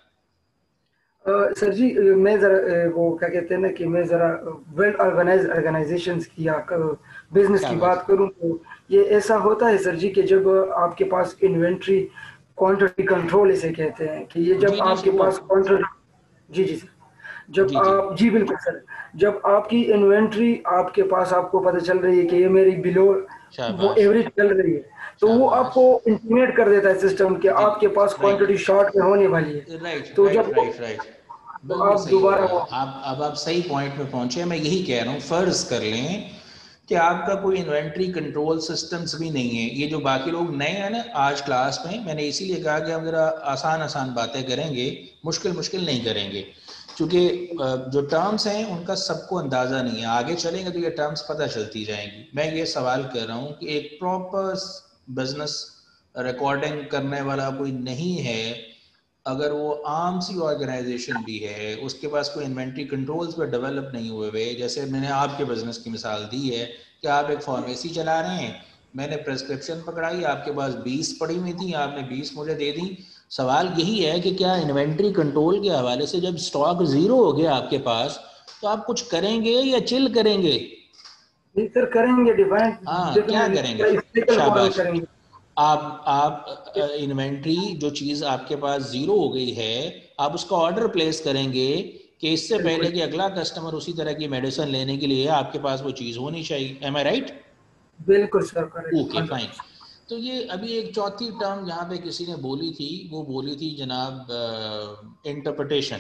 S9: Uh, सर जी, मैं ज़रा वो क्या कहते हैं ना कि मैं ज़रा वेल ऑर्गेनाइज ऑर्गेनाइजेशंस की या बिजनेस की बात करूं तो ये ऐसा होता है सर जी कि जब आपके पास इन्वेंट्री क्वांटिटी कंट्रोल इसे कहते हैं कि ये जब जी, आपके जी, पास क्वांटिटी जी जी सर जब जी, आप जी बिल्कुल सर, जब आपकी इन्वेंट्री आपके पास आपको पता चल रही है कि ये मेरी बिलो वो एवरेज चल रही है तो वो आपको इंटीमेट कर देता है सिस्टम कि आपके पास क्वांटिटी शॉर्ट में होने वाली है।
S1: राइट
S9: तो
S1: राइट
S9: जब
S1: राइट राइट
S9: तो आप दोबारा
S1: आप अब आप सही पॉइंट पे पहुंचे। मैं यही कह रहा हूँ, फर्ज कर लें कि आपका कोई इन्वेंट्री कंट्रोल सिस्टम्स भी नहीं है। ये जो बाकी लोग नए हैं ना आज क्लास में, मैंने इसीलिए कहा कि हम जरा आसान आसान बातें करेंगे, मुश्किल मुश्किल नहीं करेंगे, क्योंकि जो टर्म्स हैं उनका सबको अंदाज़ा नहीं है। आगे चलेंगे तो ये टर्म्स पता चलती जाएंगी। मैं ये सवाल कर रहा हूँ कि एक प्रॉपर बिजनेस रिकॉर्डिंग करने वाला कोई नहीं है, अगर वो आम सी ऑर्गेनाइजेशन भी है, उसके पास कोई इन्वेंट्री कंट्रोल्स पर डेवलप नहीं हुए हुए, जैसे मैंने आपके बिजनेस की मिसाल दी है कि आप एक फार्मेसी चला रहे हैं, मैंने प्रेस्क्रिप्शन पकड़ाई, आपके पास बीस पड़ी हुई थी, आपने बीस मुझे दे दी। सवाल यही है कि क्या इन्वेंट्री कंट्रोल के हवाले से जब स्टॉक जीरो हो गया आपके पास तो आप कुछ करेंगे या चिल करेंगे?
S9: सर करेंगे डिफाइन।
S1: हाँ, क्या करेंगे? शाबाश। आप आप इन्वेंट्री जो चीज आपके पास जीरो हो गई है, आप उसका ऑर्डर प्लेस करेंगे कि इससे पहले कि अगला कस्टमर उसी तरह की मेडिसिन लेने के लिए आपके पास वो चीज होनी चाहिए। Am I right?
S9: बिल्कुल सर,
S1: ओके फाइन। तो ये अभी एक चौथी टर्म यहाँ पे किसी ने बोली थी, वो बोली थी जनाब इंटरप्रिटेशन,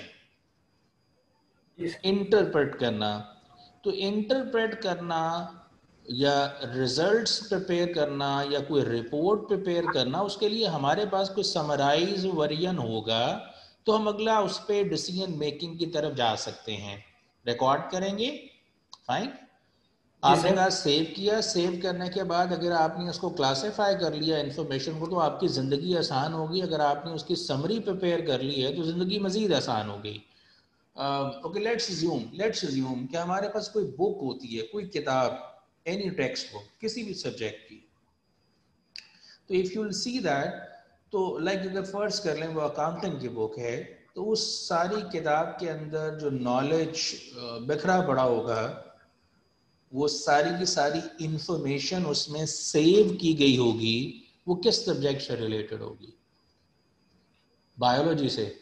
S1: इंटरप्रेट करना। तो इंटरप्रेट करना या रिजल्ट्स प्रिपेयर करना या कोई रिपोर्ट प्रिपेयर करना, उसके लिए हमारे पास कोई समराइज वर्जन होगा तो हम अगला उस पर डिसीजन मेकिंग की तरफ जा सकते हैं। रिकॉर्ड करेंगे, फाइन। आपने कहा सेव किया, सेव करने के बाद अगर आपने उसको क्लासिफाई कर लिया इन्फॉर्मेशन को तो आपकी ज़िंदगी आसान होगी। अगर आपने उसकी समरी प्रिपेयर कर ली है तो ज़िंदगी मज़ीद आसान हो गई। Okay, let's assume let's assume कि हमारे पास कोई बुक होती है, कोई किताब, एनी टेक्स्ट बुक किसी भी सब्जेक्ट की, तो if you will see that, तो लाइक like अगर फर्ज कर लें वो अकाउंटिंग की बुक है, तो उस सारी किताब के अंदर जो नॉलेज बिखरा पड़ा होगा, वो सारी की सारी इंफॉर्मेशन उसमें सेव की गई होगी, वो किस सब्जेक्ट से रिलेटेड होगी? बायोलॉजी से?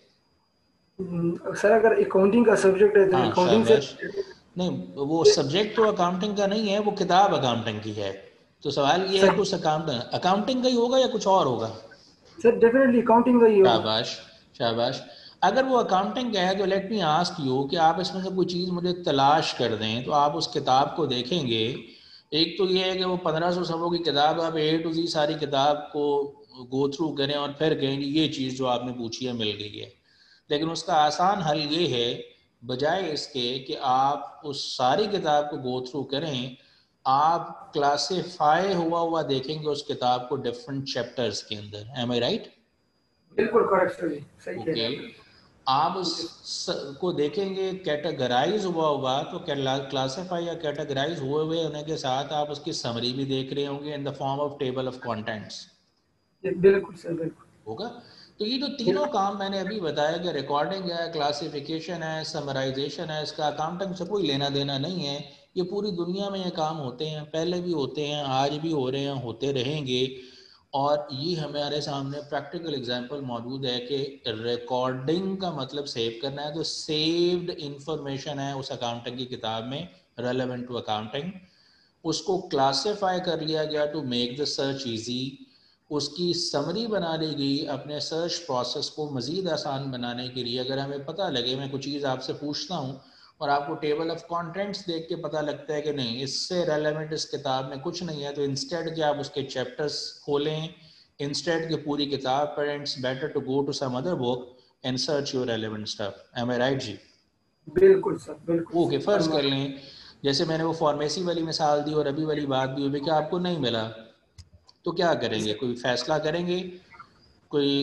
S9: सर अगर अकाउंटिंग का सब्जेक्ट है तो
S1: हाँ,
S9: अकाउंटिंग से
S1: नहीं, वो सब्जेक्ट तो अकाउंटिंग का नहीं है, वो किताब अकाउंटिंग की है। तो सवाल ये है कि उस अकाउंटिंग अकाउंटिंग का ही होगा या कुछ और होगा?
S9: सर डेफिनेटली अकाउंटिंग का ही होगा।
S1: शाबाश शाबाश। अगर वो अकाउंटिंग का है तो लेट मी आस्क यू कि आप इसमें से कोई चीज़ मुझे तलाश कर दें, तो आप उस किताब को देखेंगे। एक तो ये है कि वो पंद्रह सौ सफ़ों की किताब, आप ए टू जी सारी किताब को गो थ्रू करें और फिर कहेंगे ये चीज़ जो आपने पूछी है मिल गई है। लेकिन उसका आसान हल ये है, बजाय इसके कि आप उस सारी किताब को गो थ्रू करें, आप क्लासिफाई हुआ हुआ देखेंगे उस किताब को डिफरेंट चैप्टर्स के अंदर। Am I right?
S9: बिल्कुल करेक्ट सर, सही कह रहे
S1: हैं आप। उस को देखेंगे कैटेगराइज हुआ हुआ, तो क्लासिफाई या कैटेगराइज हुए हुए होने के साथ आप उसकी समरी भी देख रहे होंगे in the form of table of contents.
S9: बिल्कुल सर, बिल्कुल
S1: होगा। तो ये जो तीनों काम मैंने अभी बताया कि रिकॉर्डिंग है, क्लासिफिकेशन है, समराइजेशन है, इसका अकाउंटिंग से कोई लेना देना नहीं है। ये पूरी दुनिया में ये काम होते हैं, पहले भी होते हैं, आज भी हो रहे हैं, होते रहेंगे। और ये हमारे सामने प्रैक्टिकल एग्जांपल मौजूद है कि रिकॉर्डिंग का मतलब सेव करना है, तो सेव्ड इंफॉर्मेशन है उस अकाउंटिंग की किताब में रेलेवेंट टू अकाउंटिंग। उसको क्लासिफाई कर लिया गया to make the search easy. उसकी समरी बना ली गई अपने सर्च प्रोसेस को मज़ीद आसान बनाने के लिए। अगर हमें पता लगे, मैं कुछ चीज़ आपसे पूछता हूँ और आपको टेबल ऑफ कंटेंट्स देख के पता लगता है कि नहीं इससे रेलेवेंट इस किताब में कुछ नहीं है, तो इंस्टेड कि आप उसके चैप्टर्स खोलें, इंस्टेड कि पूरी किताब पढ़ें, it's better to go to some other book and search your relevant stuff. Am I right जी?
S9: बिल्कुल सर, बिल्कुल।
S1: ओके, फर्ज कर लें जैसे मैंने वो फार्मेसी वाली मिसाल दी और अभी वाली बात भी हुई कि आपको नहीं मिला, तो क्या करेंगे? कोई फैसला करेंगे? कोई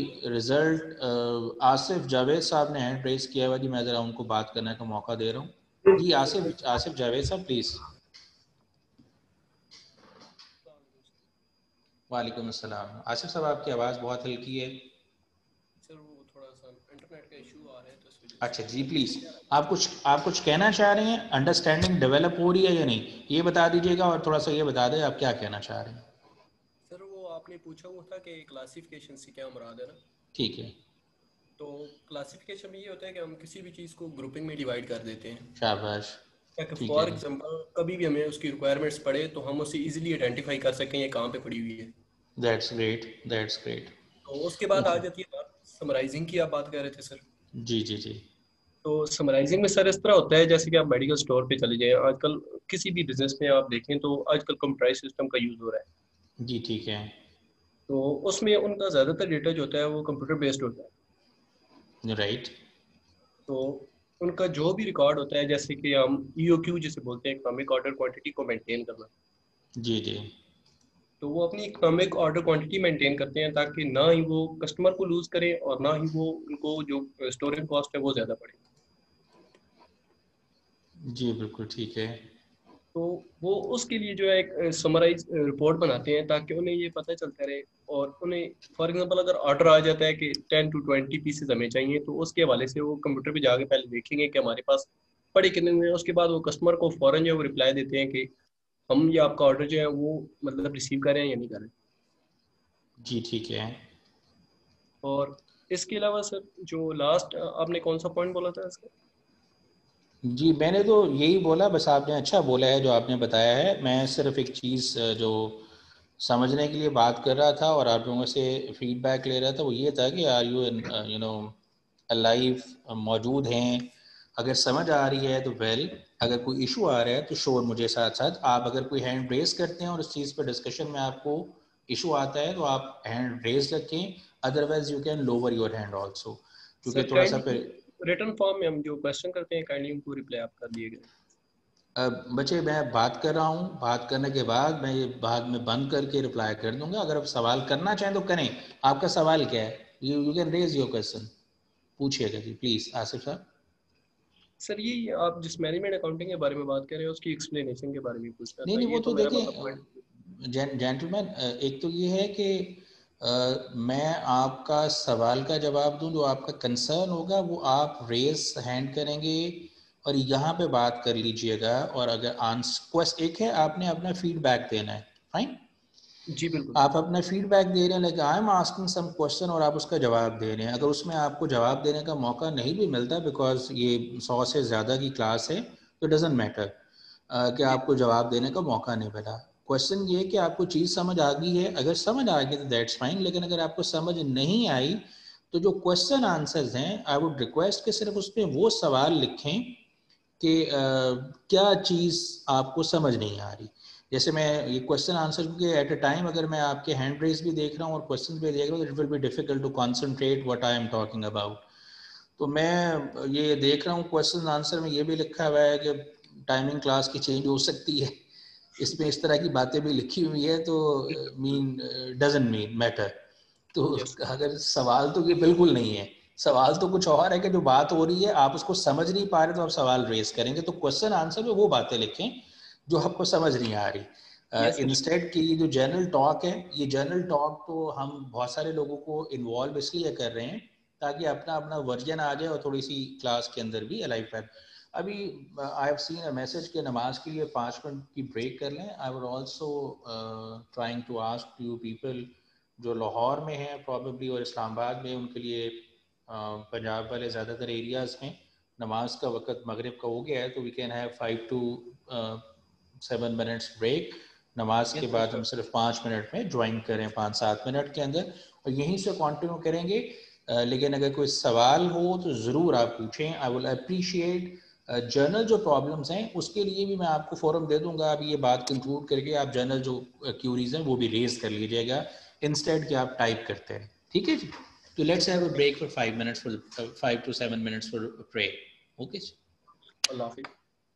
S1: रिजल्ट? आसिफ जावेद साहब ने हैंड रेज किया हुआ जी, मैं ज़रा उनको बात करने का मौका दे रहा हूँ जी। आसिफ आसिफ जावेद साहब प्लीज़। वालेकुम अस्सलाम। आसिफ साहब आपकी आवाज़ बहुत हल्की है
S10: सर, वो थोड़ा सा इंटरनेट का इशू आ रहा है तो इसलिए।
S1: अच्छा जी, प्लीज़ आप कुछ आप कुछ कहना चाह रहे हैं? अंडरस्टैंडिंग डेवलप हो रही है या नहीं, ये बता दीजिएगा, और थोड़ा सा ये बता दें आप क्या कहना चाह रहे हैं।
S10: सर वो आपने पूछा वो था कि क्लासिफिकेशन से क्या मुराद है ना?
S1: ठीक है।
S10: तो क्लासिफिकेशन में ये होता है कि हम किसी भी चीज़ को ग्रुपिंग में डिवाइड कर देते हैं।
S1: शाबाश।
S10: फॉर एग्जांपल कभी भी हमें उसकी रिक्वायरमेंट्स पड़े तो हम उसे इजीली आइडेंटिफाई कर सकें ये कहाँ पे पड़ी हुई है।
S1: That's great, that's great.
S10: तो उसके बाद आ जाती है बात समराइजिंग की, आप बात कर रहे थे सर।
S1: जी जी जी।
S10: तो समराइजिंग में सर इस तरह होता है जैसे कि आप मेडिकल स्टोर पे चले जाएं, आजकल किसी भी बिजनेस में आप देखें तो आजकल कंप्यूटराइज सिस्टम का यूज हो रहा है
S1: जी। ठीक है।
S10: तो उसमें उनका ज़्यादातर डेटा जो होता है वो कंप्यूटर बेस्ड होता है।
S1: राइट।
S10: तो उनका जो भी रिकॉर्ड होता है, जैसे कि हम ई ओ क्यू जिसे बोलते हैं, इकोनॉमिक ऑर्डर क्वांटिटी को मेंटेन करना।
S1: जी जी।
S10: तो वो अपनी इकोनॉमिक ऑर्डर क्वांटिटी मेंटेन करते हैं ताकि ना ही वो कस्टमर को लूज करें और ना ही वो उनको जो स्टोरेज कॉस्ट है वो ज़्यादा पड़े।
S1: जी बिल्कुल ठीक है।
S10: तो वो उसके लिए जो है एक समराइज रिपोर्ट बनाते हैं ताकि उन्हें ये पता चलता रहे। और उन्हें फॉर एग्जांपल अगर ऑर्डर आ जाता है कि टेन टू ट्वेंटी पीसेज हमें चाहिए, तो उसके हवाले से वो कंप्यूटर पे जाके पहले देखेंगे कि हमारे पास पड़े कितने हैं। उसके बाद वो कस्टमर को फौरन जो है वो रिप्लाई देते हैं कि हम ये आपका ऑर्डर जो है वो मतलब रिसीव कर रहे हैं या नहीं कर रहे।
S1: जी ठीक है।
S10: और इसके अलावा सर जो लास्ट आपने कौन सा पॉइंट बोला था इसका?
S1: जी मैंने तो यही बोला, बस आपने अच्छा बोला है जो आपने बताया है। मैं सिर्फ एक चीज़ जो समझने के लिए बात कर रहा था और आप लोगों से फीडबैक ले रहा था, वो ये था कि are you you know live मौजूद हैं? अगर समझ आ रही है तो वेल, अगर कोई इशू आ रहा है तो श्योर मुझे साथ साथ आप अगर कोई हैंड रेज करते हैं और इस चीज़ पर डिस्कशन में आपको इशू आता है तो आप हैंड रेज रखें, otherwise you can lower your hand also, क्योंकि थोड़ा सा
S10: रिटर्न फॉर्म में हम जो क्वेश्चन करते हैं काइंडली उनको रिप्लाई आप कर दिए गए।
S1: बच्चे मैं बात कर रहा हूँ, बात करने के बाद मैं ये बाद में बंद करके रिप्लाई कर दूंगा। अगर आप सवाल करना चाहें तो करें। आपका सवाल क्या है? You you can raise your question, पूछिएगा जी प्लीज आसिफ साहब।
S10: सर ये आप जिस मैनेजमेंट अकाउंटिंग के बारे में बात कर रहे हैं उसकी एक्सप्लेनेशन के बारे में पूछना
S1: नहीं
S10: था।
S1: नहीं,
S10: ये
S1: वो
S10: तो
S1: तो
S10: मेरा
S1: देखिए
S10: मतलब पॉइंट।
S1: जेंटलमैन, एक तो ये है कि अ, मैं आपका सवाल का जवाब दूं, जो आपका कंसर्न होगा वो आप रेस हैंड करेंगे और यहाँ पे बात कर लीजिएगा। और अगर आंसर क्वेश्चन एक है, आपने अपना फीडबैक देना है, फाइन।
S10: जी बिल्कुल।
S1: आप अपना फीडबैक दे रहे हैं, like I am asking some question और आप उसका जवाब दे रहे हैं। अगर उसमें आपको जवाब देने का मौका नहीं भी मिलता, बिकॉज ये सौ से ज़्यादा की क्लास है, तो डजेंट मैटर कि आपको जवाब देने का मौका नहीं मिला। क्वेश्चन ये कि आपको चीज़ समझ आ गई है, अगर समझ आ गई तो दैट्स फाइन। लेकिन अगर आपको समझ नहीं आई तो जो क्वेश्चन आंसर्स हैं, आई वुड रिक्वेस्ट कि सिर्फ उसमें वो सवाल लिखें कि क्या चीज़ आपको समझ नहीं आ रही। जैसे मैं ये क्वेश्चन आंसर के एट अ टाइम अगर मैं आपके हैंड रेज भी देख रहा हूँ और क्वेश्चन भी देख रहा हूँ, it will be difficult to concentrate what I am talking about. तो मैं ये देख रहा हूँ क्वेश्चन आंसर में ये भी लिखा हुआ है कि टाइमिंग क्लास की चेंज हो सकती है, इसमें इस तरह की बातें भी लिखी हुई है, तो मीन डजंट मीन मैटर। तो अगर सवाल तो ये बिल्कुल नहीं है, सवाल तो कुछ और है कि जो बात हो रही है आप उसको समझ नहीं पा रहे तो आप सवाल रेज करेंगे। तो क्वेश्चन आंसर में वो बातें लिखें जो आपको समझ नहीं आ रही। इंस्टेड uh, की ये जो जनरल टॉक है, ये जनरल टॉक तो हम बहुत सारे लोगों को इन्वॉल्व इसलिए कर रहे हैं ताकि अपना अपना वर्जन आ जाए और थोड़ी सी क्लास के अंदर भी अलाइव है। अभी I have seen a message के नमाज के लिए पाँच मिनट की ब्रेक कर लें। I would also trying to ask you people जो लाहौर में हैं प्रॉबेबली और इस्लामाबाद में, उनके लिए पंजाब वाले ज़्यादातर एरियाज़ हैं, नमाज का वक्त मगरिब का हो गया है, तो we can have five to seven minutes break. नमाज के बाद हम सिर्फ पाँच मिनट में ज्वाइन करें, पाँच सात मिनट के अंदर, और यहीं से कंटिन्यू करेंगे। uh, लेकिन अगर कोई सवाल हो तो ज़रूर आप पूछें। I will appreciate. जर्नल जो प्रॉब्लम्स हैं उसके लिए भी मैं आपको फोरम दे दूंगा। अभी ये बात कंक्लूड करके आप जर्नल जो क्यूरीज हैं वो भी रेज कर लीजिएगा, इंस्टेड कि आप टाइप करते हैं, ठीक है जी। तो let's have a break for five minutes for five to seven minutes for pray. Okay जी,
S10: अल्लाह हाफिज़।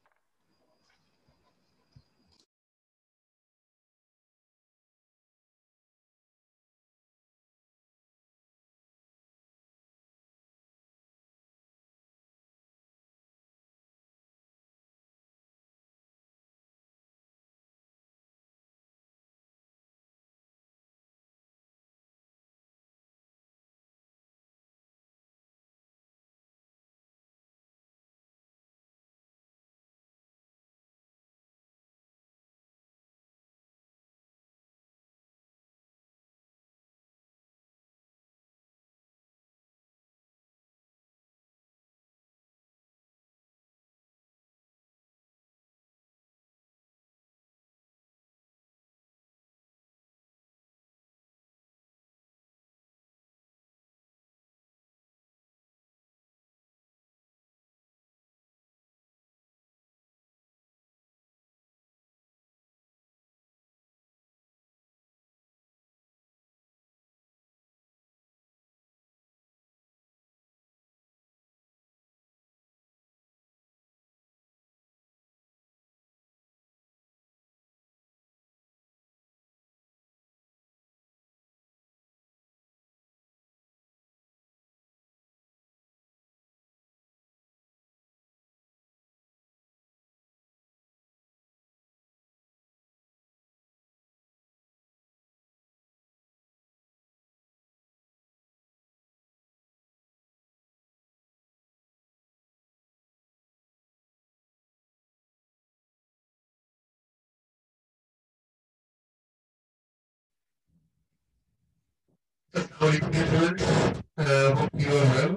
S11: Hope you are well.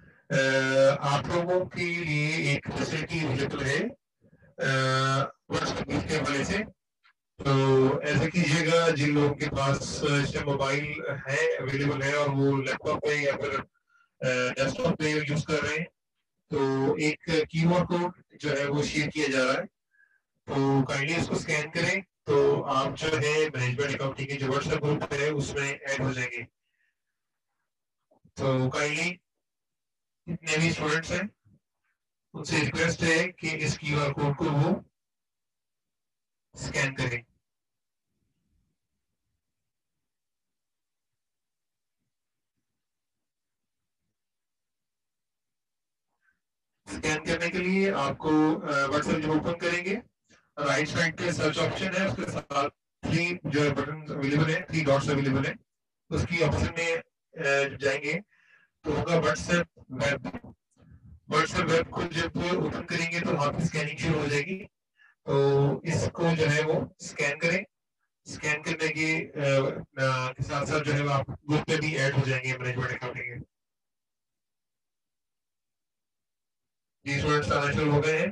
S11: आप लोगों के लिए एक फैसिलिटी अवेलेबल है व्हाट्सएप के हवाले से। तो ऐसे कीजिएगा, जिन लोगों के पास मोबाइल है अवेलेबल है और वो लैपटॉप पे या फिर डेस्कटॉप पे यूज कर रहे हैं, तो एक क्यूआर कोड जो है वो शेयर किया जा रहा है, तो काइंडली इसको स्कैन करें तो आप जो है मैनेजमेंट अकाउंटिंग के जो व्हाट्सएप ग्रुप है उसमें ऐड हो जाएंगे। तो काइंडली जितने भी स्टूडेंट्स हैं उनसे रिक्वेस्ट है कि इस क्यूआर कोड को वो स्कैन करें। स्कैन करने के लिए आपको व्हाट्सएप जब ओपन करेंगे, राइट साइड पे सर्च ऑप्शन है, उसके साथ थ्री जो है बटन अवेलेबल है, थ्री डॉट्स अवेलेबल है, उसकी ऑप्शन में अ, जाएंगे तो होगा व्हाट्सएप वेब। व्हाट्सएप वेब को जब ओपन करेंगे तो वहां पे स्कैनिंग शुरू हो जाएगी। तो इसको जो है वो स्कैन करें। स्कैन करने के अ, अ, के साथ साथ जो है वो आप ग्रुप पे भी ऐड हो जाएंगे मैनेजमेंट अकाउंटिंग के। जी स्टूडेंट्स आना शुरू हो गए हैं।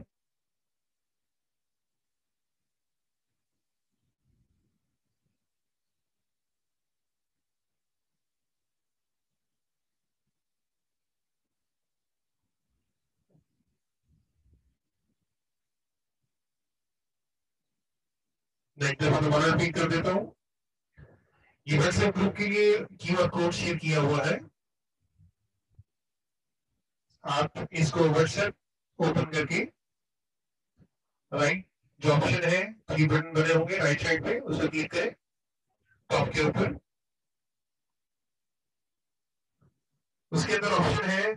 S11: नेक्स्ट दफा दोबारा रिपीट कर देता हूँ। ये व्हाट्सएप ग्रुप के लिए क्यूआर कोड शेयर किया हुआ है। आप इसको व्हाट्सएप ओपन करके राइट जो ऑप्शन है, थ्री बटन बने होंगे राइट साइड पे, उस पर क्लिक करें टॉप के ऊपर। उसके अंदर ऑप्शन है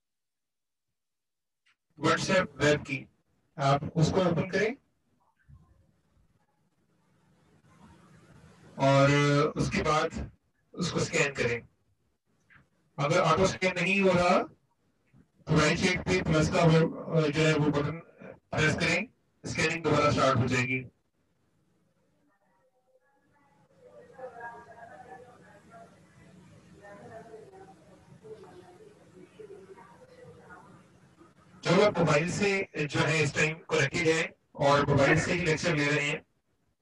S11: व्हाट्सएप वेब की, आप उसको ओपन करें और उसके बाद उसको स्कैन करें। अगर ऑटो स्कैन नहीं हो रहा तो राइट साइड पे प्लस का वो, जो है वो बटन प्रेस करें, स्कैनिंग दोबारा स्टार्ट हो जाएगी। जो लोग मोबाइल से जो है इस टाइम कनेक्टेड है और मोबाइल से ही लेक्चर ले रहे हैं,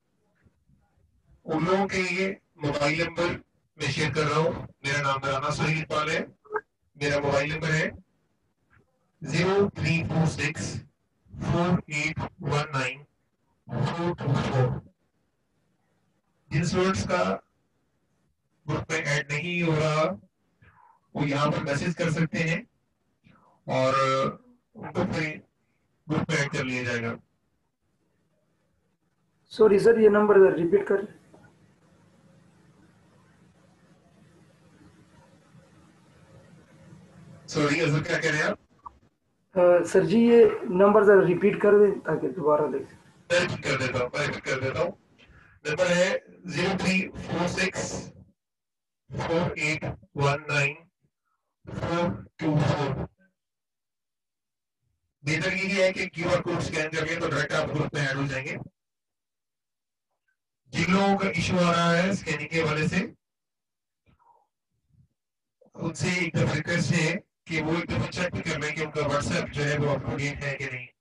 S11: उन लोगों के लिए मोबाइल नंबर मैं शेयर कर रहा हूँ। मेरा नाम राना सुहेल इकबाल है। मेरा मोबाइल नंबर है zero three four six four eight one nine four two four. जिन स्टूडेंट्स का ग्रुप में ऐड नहीं हो रहा वो यहाँ पर मैसेज कर सकते हैं और उनको फिर ग्रुप में ऐड कर लिया जाएगा।
S9: सॉरी सर, ये नंबर रिपीट कर।
S11: सॉरी अजहर, क्या कह रहे हैं आप?
S9: अ, सर जी ये नंबर जरा रिपीट कर दें ताकि दोबारा देख सकें।
S11: मैं रिपीट कर देता हूँ मैं रिपीट कर देता हूँ नंबर है zero three four six four eight one nine four two four. बेहतर ये है कि क्यूआर कोड स्कैन कर लिया तो डायरेक्ट आप ग्रुप में ऐड हो जाएंगे। जिन लोगों का इशू आ रहा है स्कैनिंग के हवाले से, उनसे एक दफा रिक्वेस्ट है कि वो एक दफा चेक कर लें कि उनका व्हाट्सएप जो है वो अपडेट है कि नहीं।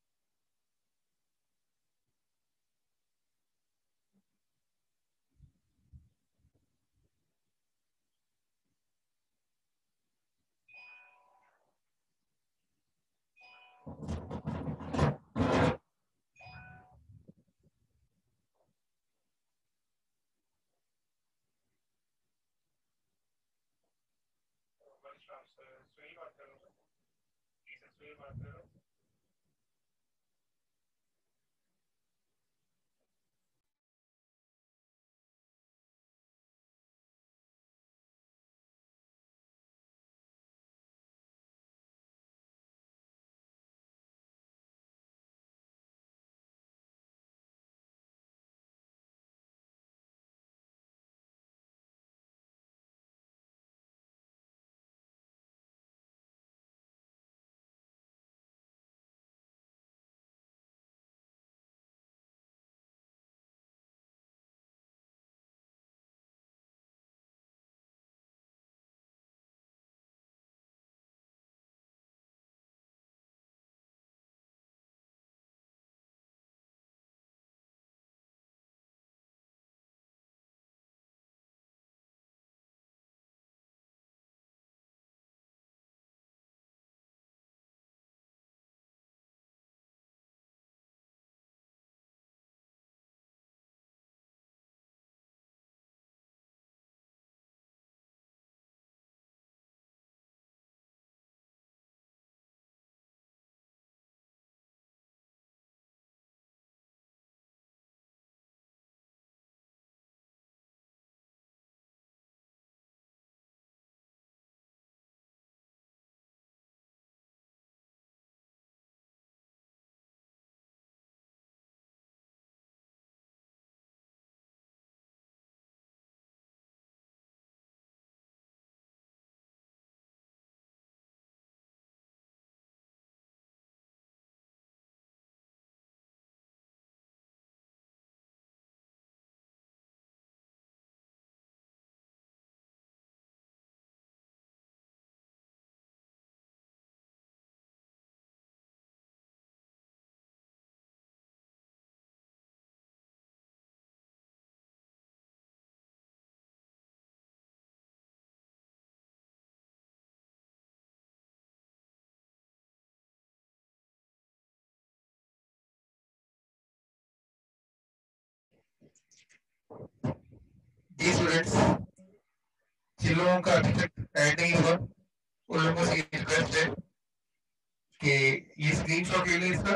S11: स्टूडेंट्स जिन लोगों का अभी तक ऐड नहीं हुआ उन लोगों से रिक्वेस्ट है कि ये स्क्रीनशॉट ले लें इसका,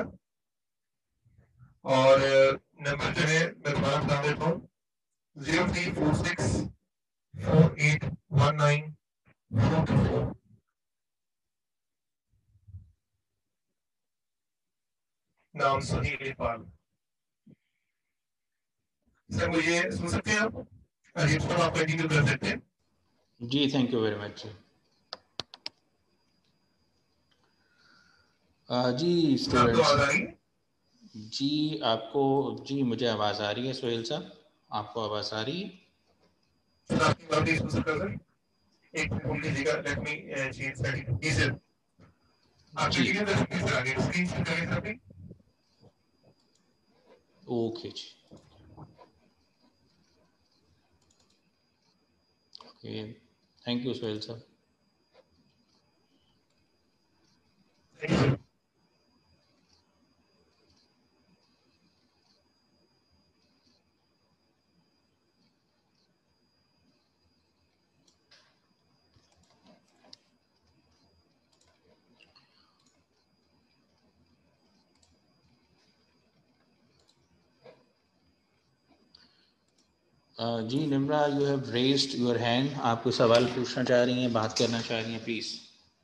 S11: और नंबर जो है मैं दोबारा बता देता हूँ, zero three four six four eight one nine four two four. नाम सुनील नेपाल। सर मुझे सुन सकते हैं आप? अजीब सर आप कंटिन्यू कर सकते हैं।
S1: जी थैंक यू वेरी मच। जी स्टूडेंट्स, जी आपको, जी मुझे आवाज़ आ रही है सोहेल साहब, आपको आवाज़ आ रही है?
S11: सर आपकी बात नहीं सुन सकता सर, एक मिनट होल्ड कीजिएगा, लेट मी चेंज सेटिंग। जी सर आप कंटिन्यू कर सकते हैं सर, आगे स्क्रीन शेयर करें सर अपनी।
S1: ओके जी, ओके थैंक यू सोहेल साहब।
S11: Thank you.
S1: Uh, जी Nimra, you have raised your hand, आप कोई सवाल पूछना चाह रही हैं, बात करना चाह रही हैं, प्लीज।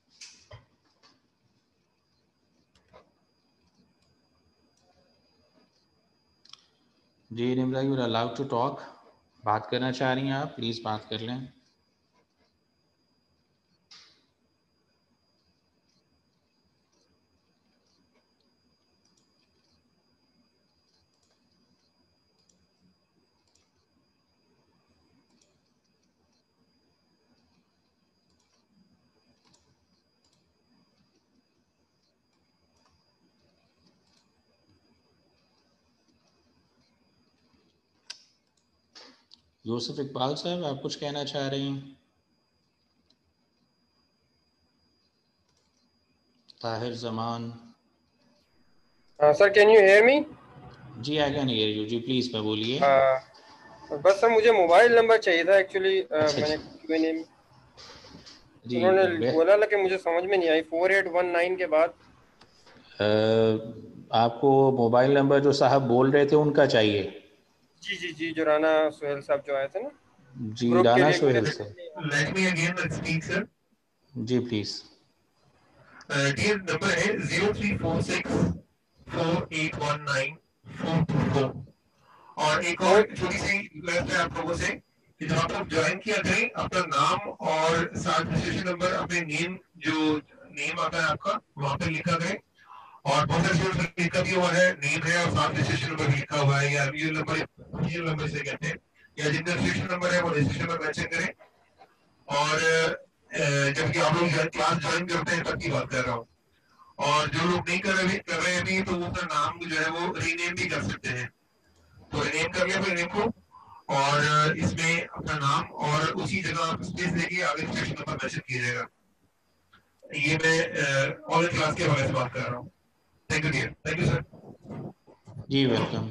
S1: जी Nimra, you are allowed to talk, बात करना चाह रही हैं आप, प्लीज बात कर लें। यूसुफ इकबाल साहब, आप कुछ कहना चाह रहे हैं? Tahir Zaman.
S12: Sir can you hear me?
S1: जी आई कैन हियर यू जी, प्लीज मैं बोलिए।
S12: बस सर मुझे मोबाइल नंबर चाहिए था एक्चुअली।
S1: अच्छा,
S12: मैंने क्यूएनए में
S1: जी
S12: उन्होंने बोला लेकिन मुझे समझ में नहीं आई। फोर एट वन नाइन के बाद
S1: आ, आपको मोबाइल नंबर जो साहब बोल रहे थे उनका चाहिए?
S12: जी जी जी, जो राना सोहेल साहब जो आए थे ना
S1: जी
S12: ग्रुप के
S1: राना
S12: लिए।
S1: सोहेल साहब,
S11: let me again speak sir.
S1: जी प्लीज।
S11: डियर नंबर है zero three four six four eight one nine four two four. और एक और छोटी सी रिक्वेस्ट है आप लोगों से कि जब आप लोग ज्वाइन किया करें अपना नाम और साथ रजिस्ट्रेशन नंबर, अपने नेम जो नेम आता है आपका वहाँ पे लिखा करें। और बहुत सारे स्टूडेंट्स लिखा भी हुआ है, नेम है और साथ रजिस्ट्रेशन नंबर भी लिखा हुआ है, या ये नंबर ये नंबर से कहते हैं, या जिनका रजिस्ट्रेशन नंबर है वो रजिस्ट्रेशन नंबर मेंशन करें। और जबकि आप लोग क्लास ज्वाइन करते हैं तब की बात कर रहा हूँ। और जो लोग नहीं कर रहे कर रहे अभी तो वो अपना नाम जो है वो रीनेम भी कर सकते हैं, तो रीनेम कर लिया अपने नेम को और इसमें अपना नाम और उसी जगह आप स्पेस देके आगे रजिस्ट्रेशन नंबर मेंशन किया जाएगा। ये मैं ऑनलाइन क्लास के हवाले से बात कर रहा हूँ। Thank you dear, thank you sir.
S1: जी वेलकम।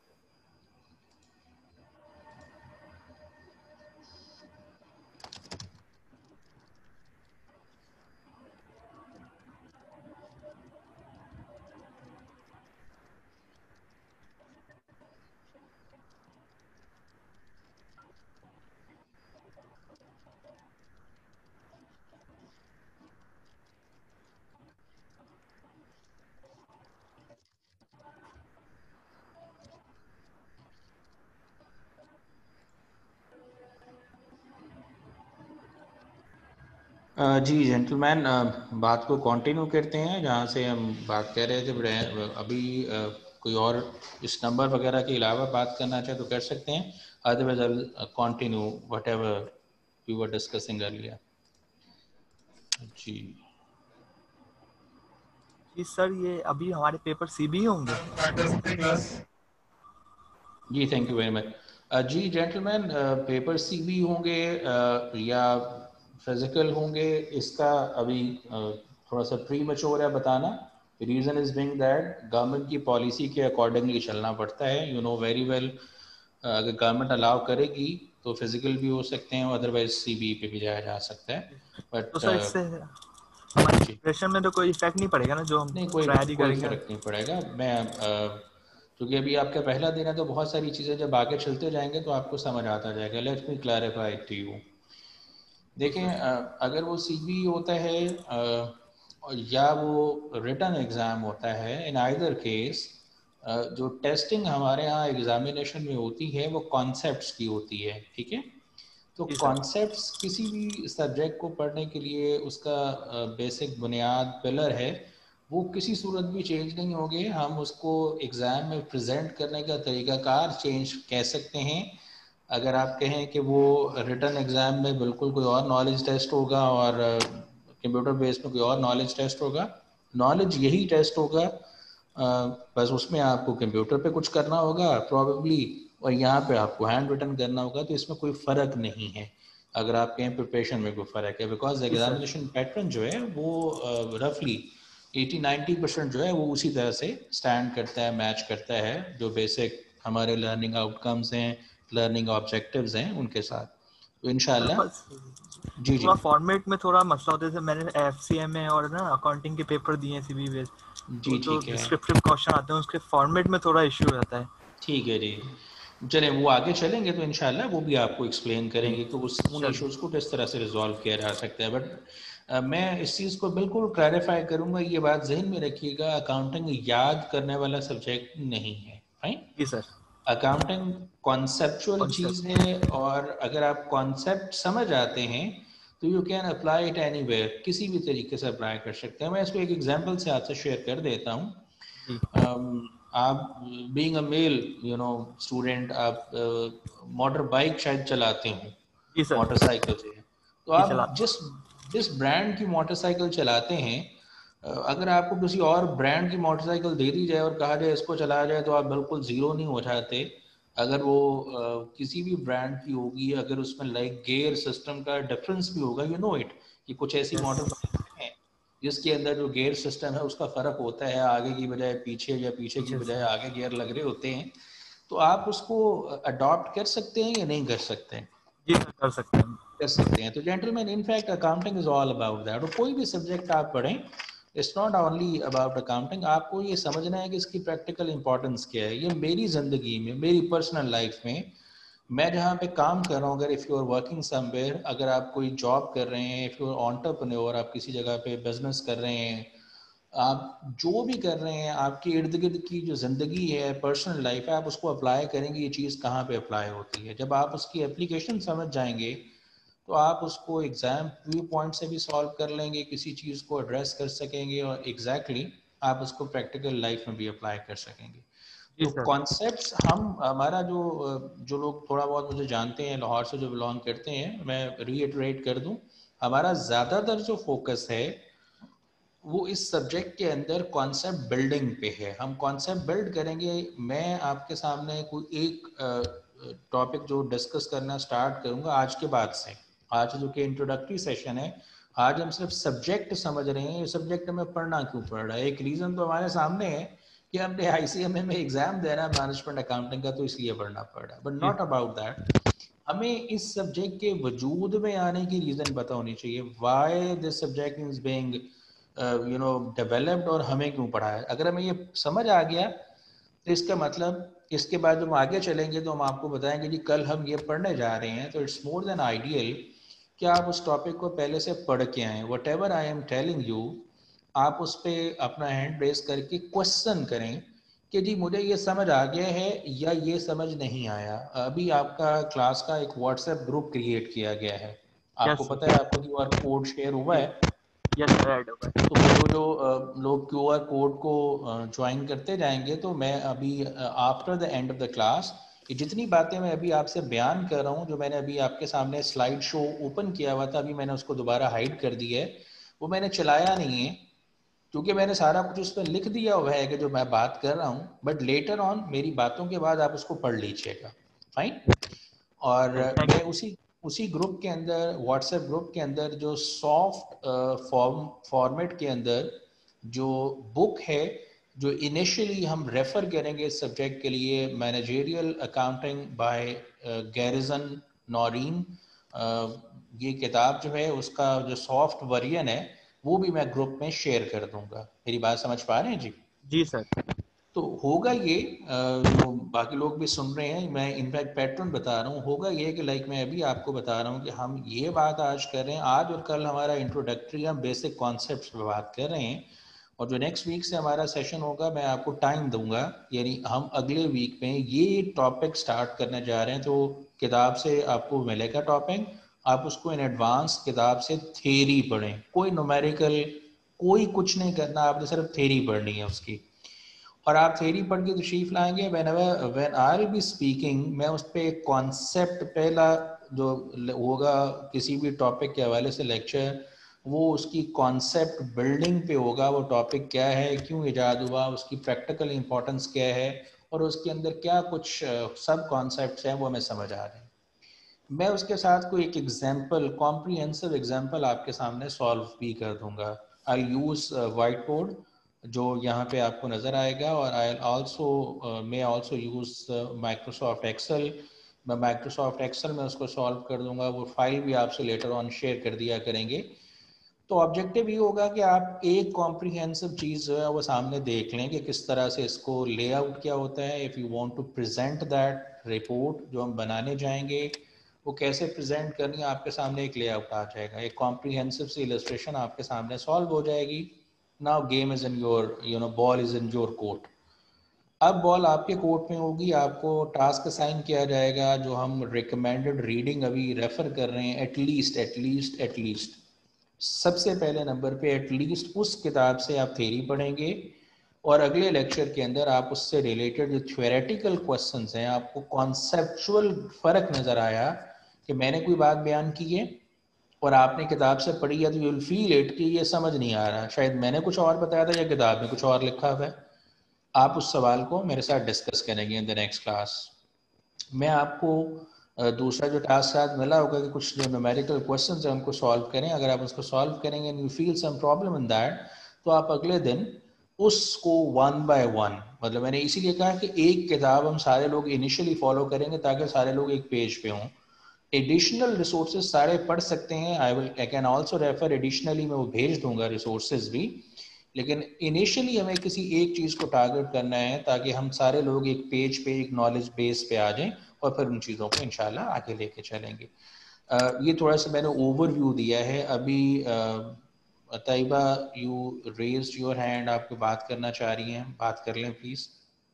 S1: जी जेंटलमैन, बात को कंटिन्यू करते हैं जहाँ से हम बात कर रहे थे। अभी कोई और इस नंबर वगैरह के अलावा बात करना चाहे तो कर सकते हैं, otherwise I continue whatever we were discussing earlier. जी
S13: जी सर, ये अभी हमारे पेपर सी बी होंगे?
S1: जी थैंक यू वेरी मच। जी जेंटलमैन, पेपर सी बी होंगे या फिजिकल होंगे, इसका अभी थोड़ा सा प्री मैच्योर है बताना। Reason is being that government की पॉलिसी के अकॉर्डिंगली चलना पड़ता है। यू नो वेरी वेल अगर गवर्नमेंट अलाउ करेगी तो फिजिकल भी हो सकते हैं, अदरवाइज सीबी पे भी जाया जा सकता है। बट
S13: तो सर इससे हमारी प्रिपरेशन में तो कोई इफेक्ट नहीं पड़ेगा ना, जो हम
S1: नहीं, कोई
S13: तैयारी
S1: कोई
S13: करेंगे?
S1: फर्क नहीं पड़ेगा। मैं क्योंकि अभी आपका पहला दिन है तो बहुत सारी चीज़ें जब आगे चलते जाएंगे तो आपको समझ आता जाएगा। Let me clarify to you. देखें, अगर वो सीबी होता है या वो रिटन एग्ज़ाम होता है, इन आइदर केस जो टेस्टिंग हमारे यहाँ एग्जामिनेशन में होती है वो कॉन्सेप्ट्स की होती है, ठीक है। तो कॉन्सेप्ट्स किसी भी सब्जेक्ट को पढ़ने के लिए उसका बेसिक बुनियाद पिलर है, वो किसी सूरत भी चेंज नहीं होंगे। हम उसको एग्ज़ाम में प्रेजेंट करने का तरीक़ाकार चेंज कह सकते हैं। अगर आप कहें कि वो रिटन एग्ज़ाम में बिल्कुल कोई और नॉलेज टेस्ट होगा और कंप्यूटर बेस में कोई और नॉलेज टेस्ट होगा, नॉलेज यही टेस्ट होगा, Uh, बस उसमें आपको कंप्यूटर पे कुछ करना होगा प्रॉबेबली, और यहाँ पे आपको हैंड रिटन करना होगा। तो इसमें कोई फ़र्क नहीं है अगर आप कहें प्रिपरेशन में कोई फ़र्क है, बिकॉज एग्जामिनेशन पैटर्न जो है वो रफली एटी नाइन्टी परसेंट जो है वो उसी तरह से स्टैंड करता है, मैच करता है जो बेसिक हमारे लर्निंग आउटकम्स हैं, लर्निंग ऑब्जेक्टिव्स हैं उनके साथ। तो इंशाल्लाह जी जी
S13: फॉर्मेट में थोड़ा मसला होता है। मैंने एफसीएमए और ना अकाउंटिंग के पेपर दिए हैं सीबी बेस,
S1: जी ठीक है,
S13: डिस्क्रिप्टिव क्वेश्चन आते हैं, उसके फॉर्मेट में थोड़ा इश्यू रहता है।
S1: ठीक है जी, चलें वो आगे चलेंगे तो इंशाल्लाह वो भी आपको एक्सप्लेन करेंगे कि उस उन इश्यूज़ को किस तरह से रिजॉल्व किया जा सकता है। बट मैं इस चीज़ को बिल्कुल क्लैरिफाई करूंगा, ये बात जहन में रखिएगा, अकाउंटिंग याद करने वाला सब्जेक्ट नहीं है। फाइन
S13: जी सर,
S1: अकाउंटिंग कॉन्सेप्चुअल चीज़ है, और अगर आप कॉन्सेप्ट समझ आते हैं तो you can apply it anywhere, किसी भी तरीके से अप्लाई कर सकते हैं। मैं इसको एक एग्जांपल से आपसे शेयर कर देता हूँ। um, आप being a male you know student, आप मोटर बाइक शायद चलाते हो, मोटरसाइकिल से, तो आप जिस जिस ब्रांड की मोटरसाइकिल चलाते हैं, अगर आपको किसी और ब्रांड की मोटरसाइकिल दे दी जाए और कहा जाए इसको चलाया जाए, तो आप बिल्कुल ज़ीरो नहीं हो जाते। अगर वो uh, किसी भी ब्रांड की होगी, अगर उसमें लाइक गियर सिस्टम का डिफरेंस भी होगा, यू नो इट, कि कुछ ऐसी yes. मोटर हैं जिसके अंदर जो गियर सिस्टम है उसका फ़र्क होता है, आगे की बजाय पीछे या पीछे की बजाय आगे गियर लग रहे होते हैं। तो आप उसको अडॉप्ट कर सकते हैं या नहीं कर सकते हैं?
S13: जी कर सकते हैं,
S1: कर सकते हैं। तो gentleman, in fact accounting is all about that. और कोई भी सब्जेक्ट आप पढ़ें, it's not only about accounting. आपको ये समझना है कि इसकी प्रैक्टिकल इंपॉर्टेंस क्या है। ये मेरी ज़िंदगी में, मेरी पर्सनल लाइफ में, मैं जहाँ पे काम कर रहा हूँ, अगर if you are working somewhere, अगर आप कोई जॉब कर रहे हैं, इफ़ यू आर एंटरप्रेन्योर, आप किसी जगह पे बिजनेस कर रहे हैं, आप जो भी कर रहे हैं, आपके इर्द गिर्द की जो ज़िंदगी है, पर्सनल लाइफ है, आप उसको अप्लाई करेंगे, ये चीज़ कहाँ पे अप्लाई होती है। जब आप उसकी एप्लीकेशन समझ जाएंगे तो आप उसको एग्जाम व्यू पॉइंट से भी सॉल्व कर लेंगे, किसी चीज़ को एड्रेस कर सकेंगे, और एग्जैक्टली exactly आप उसको प्रैक्टिकल लाइफ में भी अप्लाई कर सकेंगे। तो कॉन्सेप्ट्स, हम हमारा जो जो लोग थोड़ा बहुत मुझे जानते हैं, लाहौर से जो बिलोंग करते हैं, मैं रीइटरेट कर दूं, हमारा ज़्यादातर जो फोकस है वो इस सब्जेक्ट के अंदर कॉन्सेप्ट बिल्डिंग पे है। हम कॉन्सेप्ट बिल्ड करेंगे। मैं आपके सामने कोई एक टॉपिक जो डिस्कस करना स्टार्ट करूंगा आज के बाद से, आज जो कि इंट्रोडक्टरी सेशन है, आज हम सिर्फ सब्जेक्ट समझ रहे हैं, ये सब्जेक्ट हमें पढ़ना क्यों पड़ रहा है। एक रीज़न तो हमारे सामने है कि हमने आईसीएमए में एग्जाम देना है मैनेजमेंट अकाउंटिंग का, तो इसलिए पढ़ना पड़ रहा है, बट नॉट अबाउट दैट। हमें इस सब्जेक्ट के वजूद में आने की रीज़न पता होनी चाहिए, why this subject is being you know developed, और हमें क्यों पढ़ा है। अगर हमें ये समझ आ गया तो इसका मतलब इसके बाद जब हम आगे चलेंगे तो हम आपको बताएंगे कि कल हम ये पढ़ने जा रहे हैं, तो इट्स मोर देन आइडियल कि आप उस टॉपिक को पहले से पढ़ के आएँ। Whatever I am telling you, आप उस पर अपना हैंड रेस करके क्वेश्चन करें कि जी मुझे ये समझ आ गया है या ये समझ नहीं आया। अभी आपका क्लास का एक व्हाट्सएप ग्रुप क्रिएट किया गया है, आपको पता है, आपको क्यू आर कोड शेयर हुआ है।
S13: यस सर,
S1: तो वो जो लोग क्यू आर कोड को ज्वाइन करते जाएंगे, तो मैं अभी after the end of the class ये जितनी बातें मैं अभी आपसे बयान कर रहा हूँ, जो मैंने अभी आपके सामने स्लाइड शो ओपन किया हुआ था, अभी मैंने उसको दोबारा हाइड कर दिया है, वो मैंने चलाया नहीं है क्योंकि मैंने सारा कुछ उस पर लिख दिया हुआ है कि जो मैं बात कर रहा हूँ, बट लेटर ऑन मेरी बातों के बाद आप उसको पढ़ लीजिएगा। फाइन। और मैं उसी उसी ग्रुप के अंदर, व्हाट्सएप ग्रुप के अंदर, जो सॉफ्ट फॉर्म फॉर्मेट के अंदर जो बुक है जो इनिशियली हम रेफर करेंगे इस सब्जेक्ट के लिए, managerial accounting by Garrison Noreen, ये किताब जो है उसका जो सॉफ्ट वर्जन है वो भी मैं ग्रुप में शेयर कर दूंगा। मेरी बात समझ पा रहे हैं जी?
S13: जी सर।
S1: तो होगा ये, जो बाकी लोग भी सुन रहे हैं, मैं इनफैक्ट पैटर्न बता रहा हूँ, होगा ये कि लाइक मैं अभी आपको बता रहा हूँ कि हम ये बात आज कर रहे हैं, आज और कल हमारा इंट्रोडक्टरी, हम बेसिक कॉन्सेप्ट्स पे बात कर रहे हैं, और जो नेक्स्ट वीक से हमारा सेशन होगा मैं आपको टाइम दूंगा, यानी हम अगले वीक में ये टॉपिक स्टार्ट करने जा रहे हैं। तो किताब से आपको मिलेगा टॉपिक, आप उसको इन एडवांस किताब से थ्योरी पढ़ें, कोई न्यूमेरिकल कोई कुछ नहीं करना, आपने सिर्फ थ्योरी पढ़नी है उसकी, और आप थ्योरी पढ़ के तशरीफ लाएंगे। When when I will be speaking, मैं उस पर एक कॉन्सेप्ट, पहला जो होगा किसी भी टॉपिक के हवाले से लेक्चर, वो उसकी कॉन्सेप्ट बिल्डिंग पे होगा। वो टॉपिक क्या है, क्यों इजाद हुआ, उसकी प्रैक्टिकल इंपॉर्टेंस क्या है, और उसके अंदर क्या कुछ सब कॉन्सेप्ट्स हैं वो हमें समझ आ रहे हैं। मैं उसके साथ कोई एक एग्जाम्पल, कॉम्प्रिहेंसिव एग्जाम्पल आपके सामने सॉल्व भी कर दूंगा। आई यूज वाइट बोर्ड जो यहाँ पे आपको नज़र आएगा, और I also may also use Microsoft Excel. मैं माइक्रोसॉफ्ट एक्सेल में उसको सॉल्व कर दूंगा, वो फाइल भी आपसे लेटर ऑन शेयर कर दिया करेंगे। तो ऑब्जेक्टिव ये होगा कि आप एक कॉम्प्रिहेंसिव चीज़ जो है वो सामने देख लें कि किस तरह से इसको लेआउट क्या होता है। If you want to present that report जो हम बनाने जाएंगे, वो कैसे प्रेजेंट करनी है, आपके सामने एक लेआउट आ जाएगा, एक कॉम्प्रिहेंसिव सी इलस्ट्रेशन आपके सामने सॉल्व हो जाएगी। Now game is in your, you know, ball is in your court. अब बॉल आपके कोर्ट में होगी, आपको टास्क असाइन किया जाएगा, जो हम रिकमेंडेड रीडिंग अभी रेफर कर रहे हैं, एटलीस्ट एटलीस्ट एटलीस्ट सबसे पहले नंबर पे एटलीस्ट उस किताब से आप थ्योरी पढ़ेंगे, और अगले लेक्चर के अंदर आप उससे रिलेटेड जो थ्योरेटिकल क्वेश्चंस हैं, आपको कॉन्सेप्चुअल फर्क नजर आया कि मैंने कोई बात बयान की है और आपने किताब से पढ़ी है, तो यू विल फील इट कि ये समझ नहीं आ रहा, शायद मैंने कुछ और बताया था या किताब में कुछ और लिखा हुआ है। आप उस सवाल को मेरे साथ डिस्कस करेंगे इन द नेक्स्ट क्लास। मैं आपको दूसरा जो टास्क साथ मिला होगा कि कुछ जो न्यूमेरिकल क्वेश्चंस हैं उनको सॉल्व करें। अगर आप उसको सॉल्व करेंगे and you feel some problem in that, तो आप अगले दिन उसको वन बाय वन, मतलब मैंने इसीलिए कहा कि एक किताब हम सारे लोग इनिशियली फॉलो करेंगे ताकि सारे लोग एक पेज पे हों। एडिशनल रिसोर्सेज सारे पढ़ सकते हैं, I will I can also refer additionally, मैं वो भेज दूंगा रिसोर्सेज भी, लेकिन इनिशियली हमें किसी एक चीज़ को टारगेट करना है ताकि हम सारे लोग एक पेज पे, एक नॉलेज बेस पे आ जाएं, और फिर उन चीज़ों को इंशाल्लाह आगे लेके चलेंगे। uh, ये थोड़ा सा मैंने ओवरव्यू दिया है। अभी Tayyaba, you raised your hand, आपको बात करना चाह रही हैं, बात कर लें प्लीज।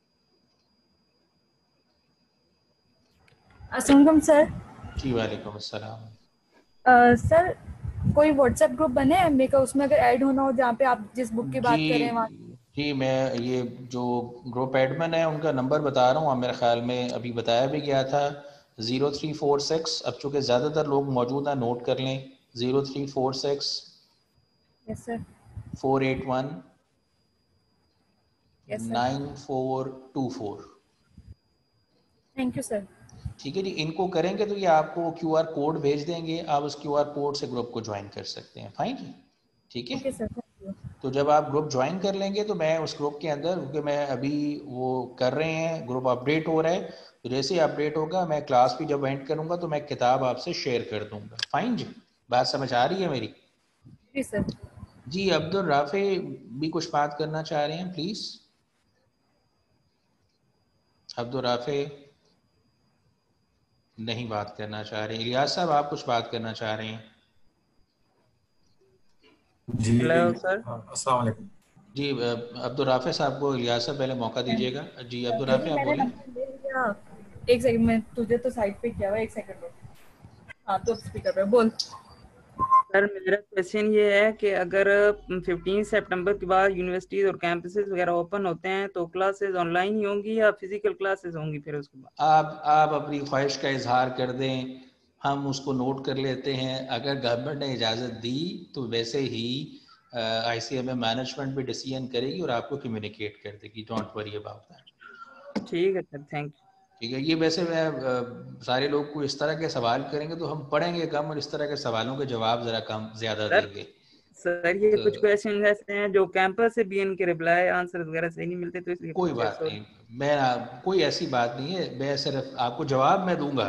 S14: अस्सलाम वालेकुम सर।
S1: जी वालेकुम अस्सलाम।
S14: सर कोई व्हाट्सएप ग्रुप बने है एमबी का, उसमें अगर ऐड होना हो जहाँ पे आप जिस बुक की बात कर रहे हैं वहाँ।
S1: जी मैं ये जो ग्रुप एडमिन है उनका नंबर बता रहा हूँ, मेरे ख्याल में अभी बताया भी गया था, ज़ीरो थ्री फोर सिक्स। अब चूँकि ज़्यादातर लोग मौजूद हैं, नोट कर लें, zero three four six
S14: yes sir
S1: four eight one
S14: yes sir
S1: nine four two four.
S14: Thank you sir.
S1: ठीक है जी, इनको करेंगे तो ये आपको क्यू आर कोड भेज देंगे, आप उस क्यू आर कोड से ग्रुप को ज्वाइन कर सकते हैं। फाइन जी, ठीक है।
S14: Okay sir, thank you.
S1: तो जब आप ग्रुप ज्वाइन कर लेंगे तो मैं उस ग्रुप के अंदर, क्योंकि मैं अभी वो कर रहे हैं, ग्रुप अपडेट हो रहा है, तो जैसे ही अपडेट होगा मैं क्लास भी जब एंड करूंगा तो मैं किताब आपसे शेयर कर दूंगा। फाइन जी, बात समझ आ रही है मेरी?
S14: जी सर।
S1: जी अब्दुल राफे भी कुछ बात करना चाह रहे हैं, प्लीज। अब्दुल राफे नहीं बात करना चाह रहे। इलियास साहब आप कुछ बात करना चाह रहे हैं?
S3: जी
S15: हेलो सर।
S3: अस्सलाम वालेकुम।
S1: जी अब्दुल राफे साहब को इलियास साहब पहले मौका दीजिएगा। जी अब्दुल राफे आप बोलें।
S14: एक सेकंड, में तुझे तो साइड पे किया हुआ, एक सेकंड में। हाँ तो स्पीकर पे बोल।
S15: सर मेरा क्वेश्चन ये है कि अगर पंद्रह सितंबर के बाद यूनिवर्सिटीज और कैंपसेस वगैरह ओपन होते हैं तो क्लासेस ऑनलाइन ही होंगी या फिजिकल क्लासेस होंगी? फिर उसके बाद
S1: आप आप अपनी ख्वाहिश का इजहार कर दें, हम उसको नोट कर लेते हैं। अगर गवर्नमेंट ने इजाज़त दी तो वैसे ही आईसीएमए मैनेजमेंट भी डिसीजन करेगी और आपको कम्युनिकेट कर देगी। Don't worry about that.
S15: ठीक है सर, थैंक यू।
S1: ठीक है। ये वैसे मैं सारे लोग को इस तरह के सवाल करेंगे तो हम पढ़ेंगे कम और इस तरह के सवालों के जवाब जरा कम ज्यादा देंगे।
S15: सर ये कुछ क्वेश्चन ऐसे हैं जो कैंपस से भी इनके रिप्लाई आंसर वगैरह सही नहीं मिलते, तो इसलिए
S1: कोई बात नहीं, मैं मैं कोई ऐसी बात नहीं है, मैं सिर्फ आपको जवाब मैं दूंगा,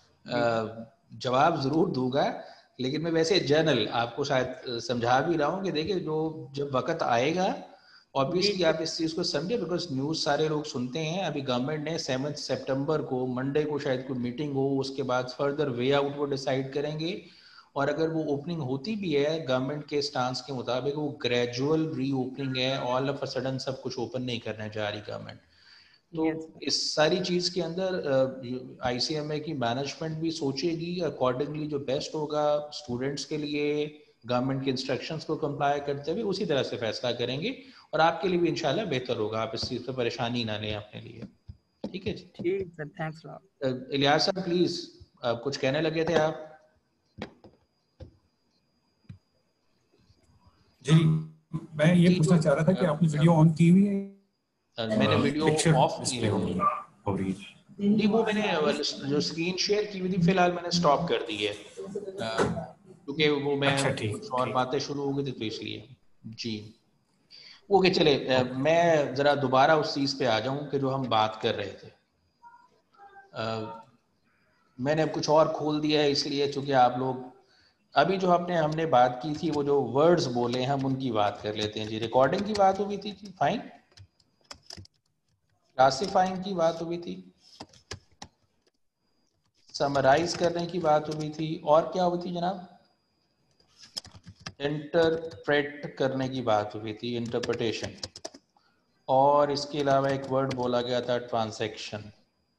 S1: जवाब जरूर दूंगा, लेकिन मैं वैसे जनरल आपको शायद समझा भी रहा हूँ कि देखिए जो जब वक्त आएगा ऑब्वियसली आप इस चीज को समझे, बिकॉज न्यूज सारे लोग सुनते हैं। अभी गवर्नमेंट ने सेवंथ सितंबर को मंडे को शायद कोई मीटिंग हो, उसके बाद फर्दर वे आउट वो डिसाइड करेंगे, और अगर वो ओपनिंग होती भी है गवर्नमेंट के स्टांस के मुताबिक वो ग्रेजुअल री ओपनिंग है, ऑल ऑफ अ सडन सब कुछ ओपन नहीं करने जा रही गवर्नमेंट। तो yes. इस सारी चीज के अंदर आईसीएमए की मैनेजमेंट भी सोचेगी अकॉर्डिंगली जो बेस्ट होगा स्टूडेंट्स के लिए, गवर्नमेंट के इंस्ट्रक्शंस को कंप्लाई करते हुए उसी तरह से फैसला करेंगे, और आपके लिए भी इंशाल्लाह बेहतर होगा, आप इस चीज पे परेशानी ना लें अपने लिए। ठीक है जी,
S15: ठीक sir, thanks lot.
S1: Ilyas sir please, आप कुछ कहने लगे थे आप?
S3: जी मैं ये पूछना चाह रहा था कि आपने वीडियो ऑन की हुई है?
S1: मैंने वीडियो ऑफ की है नहीं, वो मैंने जो स्क्रीन शेयर की हुई थी फिलहाल मैंने स्टॉप कर दी है, क्योंकि वो मैं अच्छा, और बातें शुरू हो गई थी तो इसलिए। जी ओके, चले मैं जरा दोबारा उस चीज पे आ जाऊं कि जो हम बात कर रहे थे। आ, मैंने अब कुछ और खोल दिया है इसलिए चूंकि आप लोग अभी जो आपने हमने बात की थी वो जो वर्ड्स बोले हम उनकी बात कर लेते हैं जी। रिकॉर्डिंग की बात हुई थी, फाइन, क्लासिफाइंग की बात हुई थी, समराइज करने की बात हुई थी, और क्या हुई थी जनाब? इंटरप्रेट करने की बात हुई थी, इंटरप्रिटेशन, और इसके अलावा एक वर्ड बोला गया था ट्रांजैक्शन।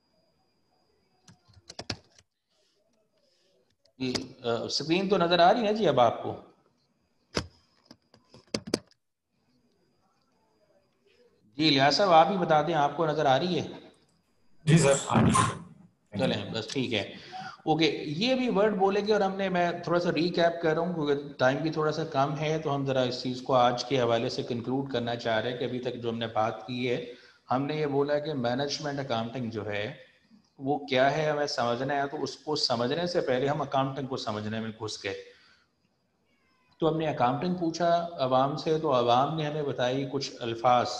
S1: स्क्रीन तो नजर आ रही है जी अब आपको? जी इलियास साहब आप ही बता दें, आपको नजर आ रही है?
S3: जी सर आ रही है।
S1: चलें बस ठीक है, ओके। ये भी वर्ड बोलेंगे और हमने, मैं थोड़ा सा रीकैप कर रहा हूँ क्योंकि टाइम भी थोड़ा सा कम है, तो हम जरा इस चीज़ को आज के हवाले से कंक्लूड करना चाह रहे हैं कि अभी तक जो हमने बात की है, हमने ये बोला कि मैनेजमेंट अकाउंटिंग जो है वो क्या है हमें समझना है, तो उसको समझने से पहले हम अकाउंटिंग को समझने में घुस गए। तो हमने अकाउंटिंग पूछा अवाम से, तो अवाम ने हमें बताई कुछ अल्फाज,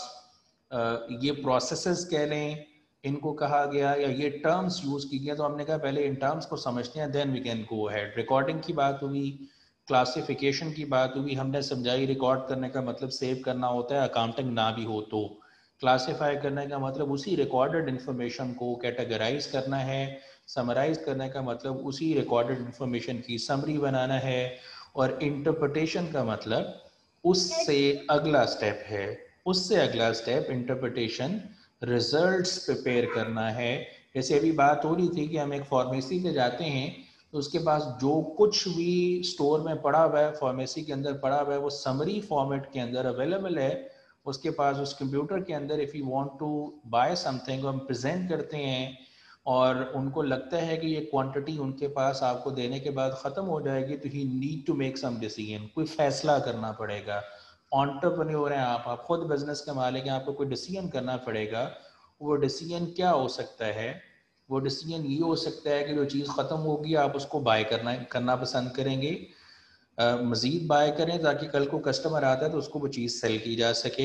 S1: ये प्रोसेसेस कह लें इनको कहा गया, या ये टर्म्स यूज की गई, तो हमने कहा पहले इन टर्म्स को समझते हैं then we can go ahead. Recording की बात हुई, क्लासिफिकेशन की बात हुई, हमने समझाई रिकॉर्ड करने का मतलब सेव करना होता है, अकाउंटिंग ना भी हो तो। क्लासिफाई करने का मतलब उसी रिकॉर्डेड इंफॉर्मेशन को कैटेगराइज करना है, समराइज करने का मतलब उसी रिकॉर्डेड इंफॉर्मेशन की समरी बनाना है, और इंटरप्रिटेशन का मतलब उससे अगला स्टेप है, उससे अगला स्टेप इंटरप्रिटेशन रिजल्ट्स प्रिपेयर करना है। जैसे अभी बात हो रही थी कि हम एक फार्मेसी पे जाते हैं तो उसके पास जो कुछ भी स्टोर में पड़ा हुआ है, फार्मेसी के अंदर पड़ा हुआ है, वो समरी फॉर्मेट के अंदर अवेलेबल है उसके पास, उस कंप्यूटर के अंदर। If you want to buy something, हम प्रेजेंट करते हैं और उनको लगता है कि ये क्वांटिटी उनके पास आपको देने के बाद ख़त्म हो जाएगी, तो he need to make some decision, कोई फैसला करना पड़ेगा। एंटरप्रेन्योर हैं आप, आप खुद बिजनेस के मालिक हैं, आपको कोई डिसीजन करना पड़ेगा। वो डिसीजन क्या हो सकता है? वो डिसीजन ये हो सकता है कि जो चीज़ ख़त्म होगी आप उसको बाय करना करना पसंद करेंगे, मज़ीद बाय करें ताकि कल को कस्टमर आता है तो उसको वो चीज़ सेल की जा सके।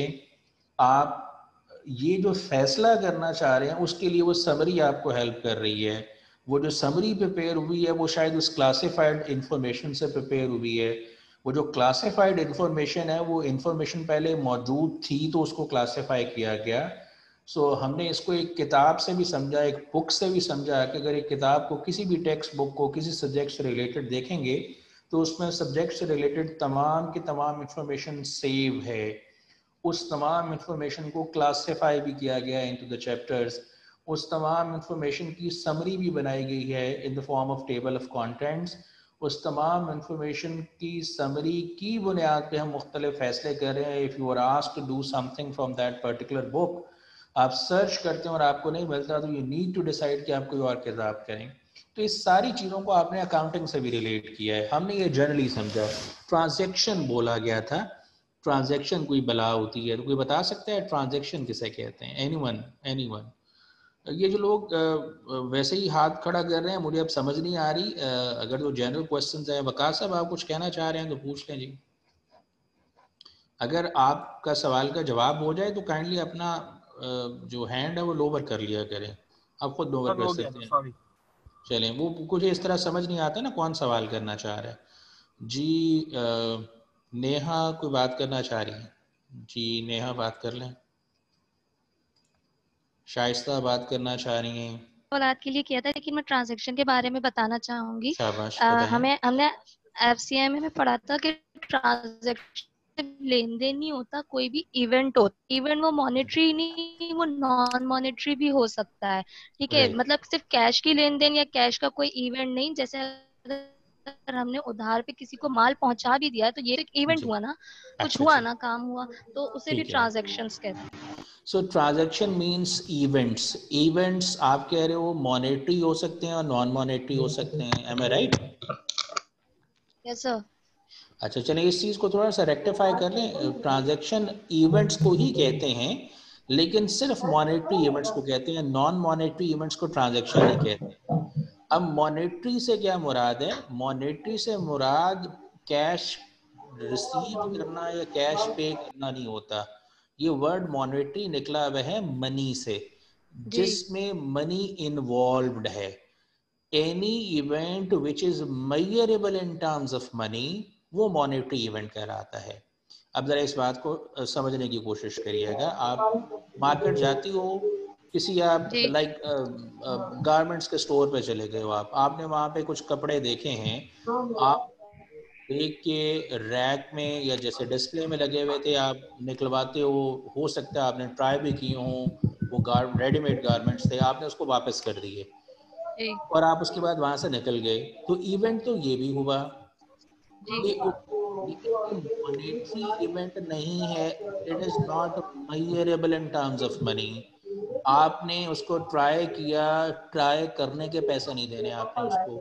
S1: आप ये जो फैसला करना चाह रहे हैं उसके लिए वो समरी आपको हेल्प कर रही है। वो जो समरी प्रिपेयर हुई है वो शायद उस क्लासिफाइड इंफॉर्मेशन से प्रिपेयर हुई है। वो जो क्लासिफाइड इंफॉर्मेशन है वो इंफॉर्मेशन पहले मौजूद थी तो उसको क्लासिफाई किया गया। सो so, हमने इसको एक किताब से भी समझा, एक बुक से भी समझा कि अगर एक किताब को, किसी भी टेक्स्ट बुक को किसी सब्जेक्ट से रिलेटेड देखेंगे तो उसमें सब्जेक्ट से रिलेटेड तमाम की तमाम इंफॉर्मेशन सेव है। उस तमाम इंफॉर्मेशन को क्लासिफाई भी किया गया है इनटू द चैप्टर्स। उस तमाम इंफॉर्मेशन की समरी भी बनाई गई है in the form of table of contents. उस तमाम इंफॉर्मेशन की समरी की बुनियाद पे हम मुख्तलिफ फैसले कर रहे हैं। If you are asked to do something from that particular book, आप सर्च करते हैं और आपको नहीं मिलता तो यू नीड टू डिसाइड कि आप कोई और किताब करें। तो इस सारी चीज़ों को आपने अकाउंटिंग से भी रिलेट किया है। हमने ये जनरली समझा। ट्रांजैक्शन बोला गया था, ट्रांजैक्शन कोई बला होती है तो कोई बता सकता है ट्रांजैक्शन किसे कहते हैं? Anyone anyone? ये जो लोग वैसे ही हाथ खड़ा कर रहे हैं, मुझे अब समझ नहीं आ रही। अगर जो जनरल क्वेश्चंस हैं, वकास साहब आप कुछ कहना चाह रहे हैं तो पूछ लें जी। अगर आपका सवाल का जवाब हो जाए तो काइंडली अपना जो हैंड है वो लोअर कर लिया करें, आप खुद लोअर कर सकते हैं।
S13: सॉरी।
S1: चलें, वो कुछ इस तरह समझ नहीं आता ना कौन सवाल करना चाह रहा है। जी आ, नेहा कोई बात करना चाह रही है? जी नेहा बात कर लें। शाइस्ता बात करना चाह रही हैं?
S16: औलाद के लिए किया था, लेकिन मैं ट्रांजैक्शन के बारे में बताना चाहूंगी।
S1: शाबाश,
S16: आ,
S1: बताएं।
S16: हमें हमने एफसीआई में पढ़ा था कि ट्रांजैक्शन लेन देन नहीं होता, कोई भी इवेंट होता। इवेंट वो मॉनेटरी नहीं, वो नॉन मॉनेटरी भी हो सकता है। ठीक है, मतलब सिर्फ कैश की लेन देन या कैश का कोई इवेंट नहीं। जैसे अगर हमने उधार पे किसी को माल पहुंचा भी दिया तो ये एक इवेंट हुआ ना, कुछ
S1: अच्छा,
S16: हुआ
S1: अच्छा।
S16: ना, काम हुआ, तो उसे भी
S1: ठीक है।
S16: ट्रांजैक्शंस कहते हैं।
S1: So transaction means events. Events आप कह रहे हो मॉनेटरी हो सकते हैं और नॉन मॉनेटरी हो सकते हैं, am I right?
S16: Yes sir.
S1: अच्छा, चलिए इस चीज़ को थोड़ा सा रेक्टिफाई कर लें। ट्रांजैक्शन इवेंट्स को ही कहते हैं, लेकिन सिर्फ मॉनेटरी इवेंट्स को कहते हैं, नॉन मॉनेटरी इवेंट्स को ट्रांजैक्शन नहीं कहते। अब मॉनेटरी से क्या मुराद है? मॉनेटरी से मुराद कैश रिसीव करना या कैश पे करना नहीं होता। ये वर्ड मॉनेटरी निकला हुआ है मनी से, जिसमें मनी इन्वॉल्व्ड है। Any event which is measurable in terms of money वो मॉनेटरी इवेंट कहलाता है। अब जरा इस बात को समझने की कोशिश करिएगा। आप मार्केट जाती हो, किसी आप लाइक गारमेंट्स के स्टोर पे चले गए हो, आप आपने वहां पे कुछ कपड़े देखे हैं, आप देख के रैक में या जैसे डिस्प्ले में लगे हुए थे आप निकलवाते हो हो सकता है आपने ट्राई भी किए हो, वो गार रेडीमेड गारमेंट्स थे, आपने उसको वापस कर दिए और आप उसके बाद वहां से निकल गए, तो इवेंट तो ये भी हुआ। ये मॉनेटरी इवेंट नहीं है, it is not measurable in terms of money. आपने उसको ट्राई किया, ट्राई करने के पैसे नहीं देने आपने उसको।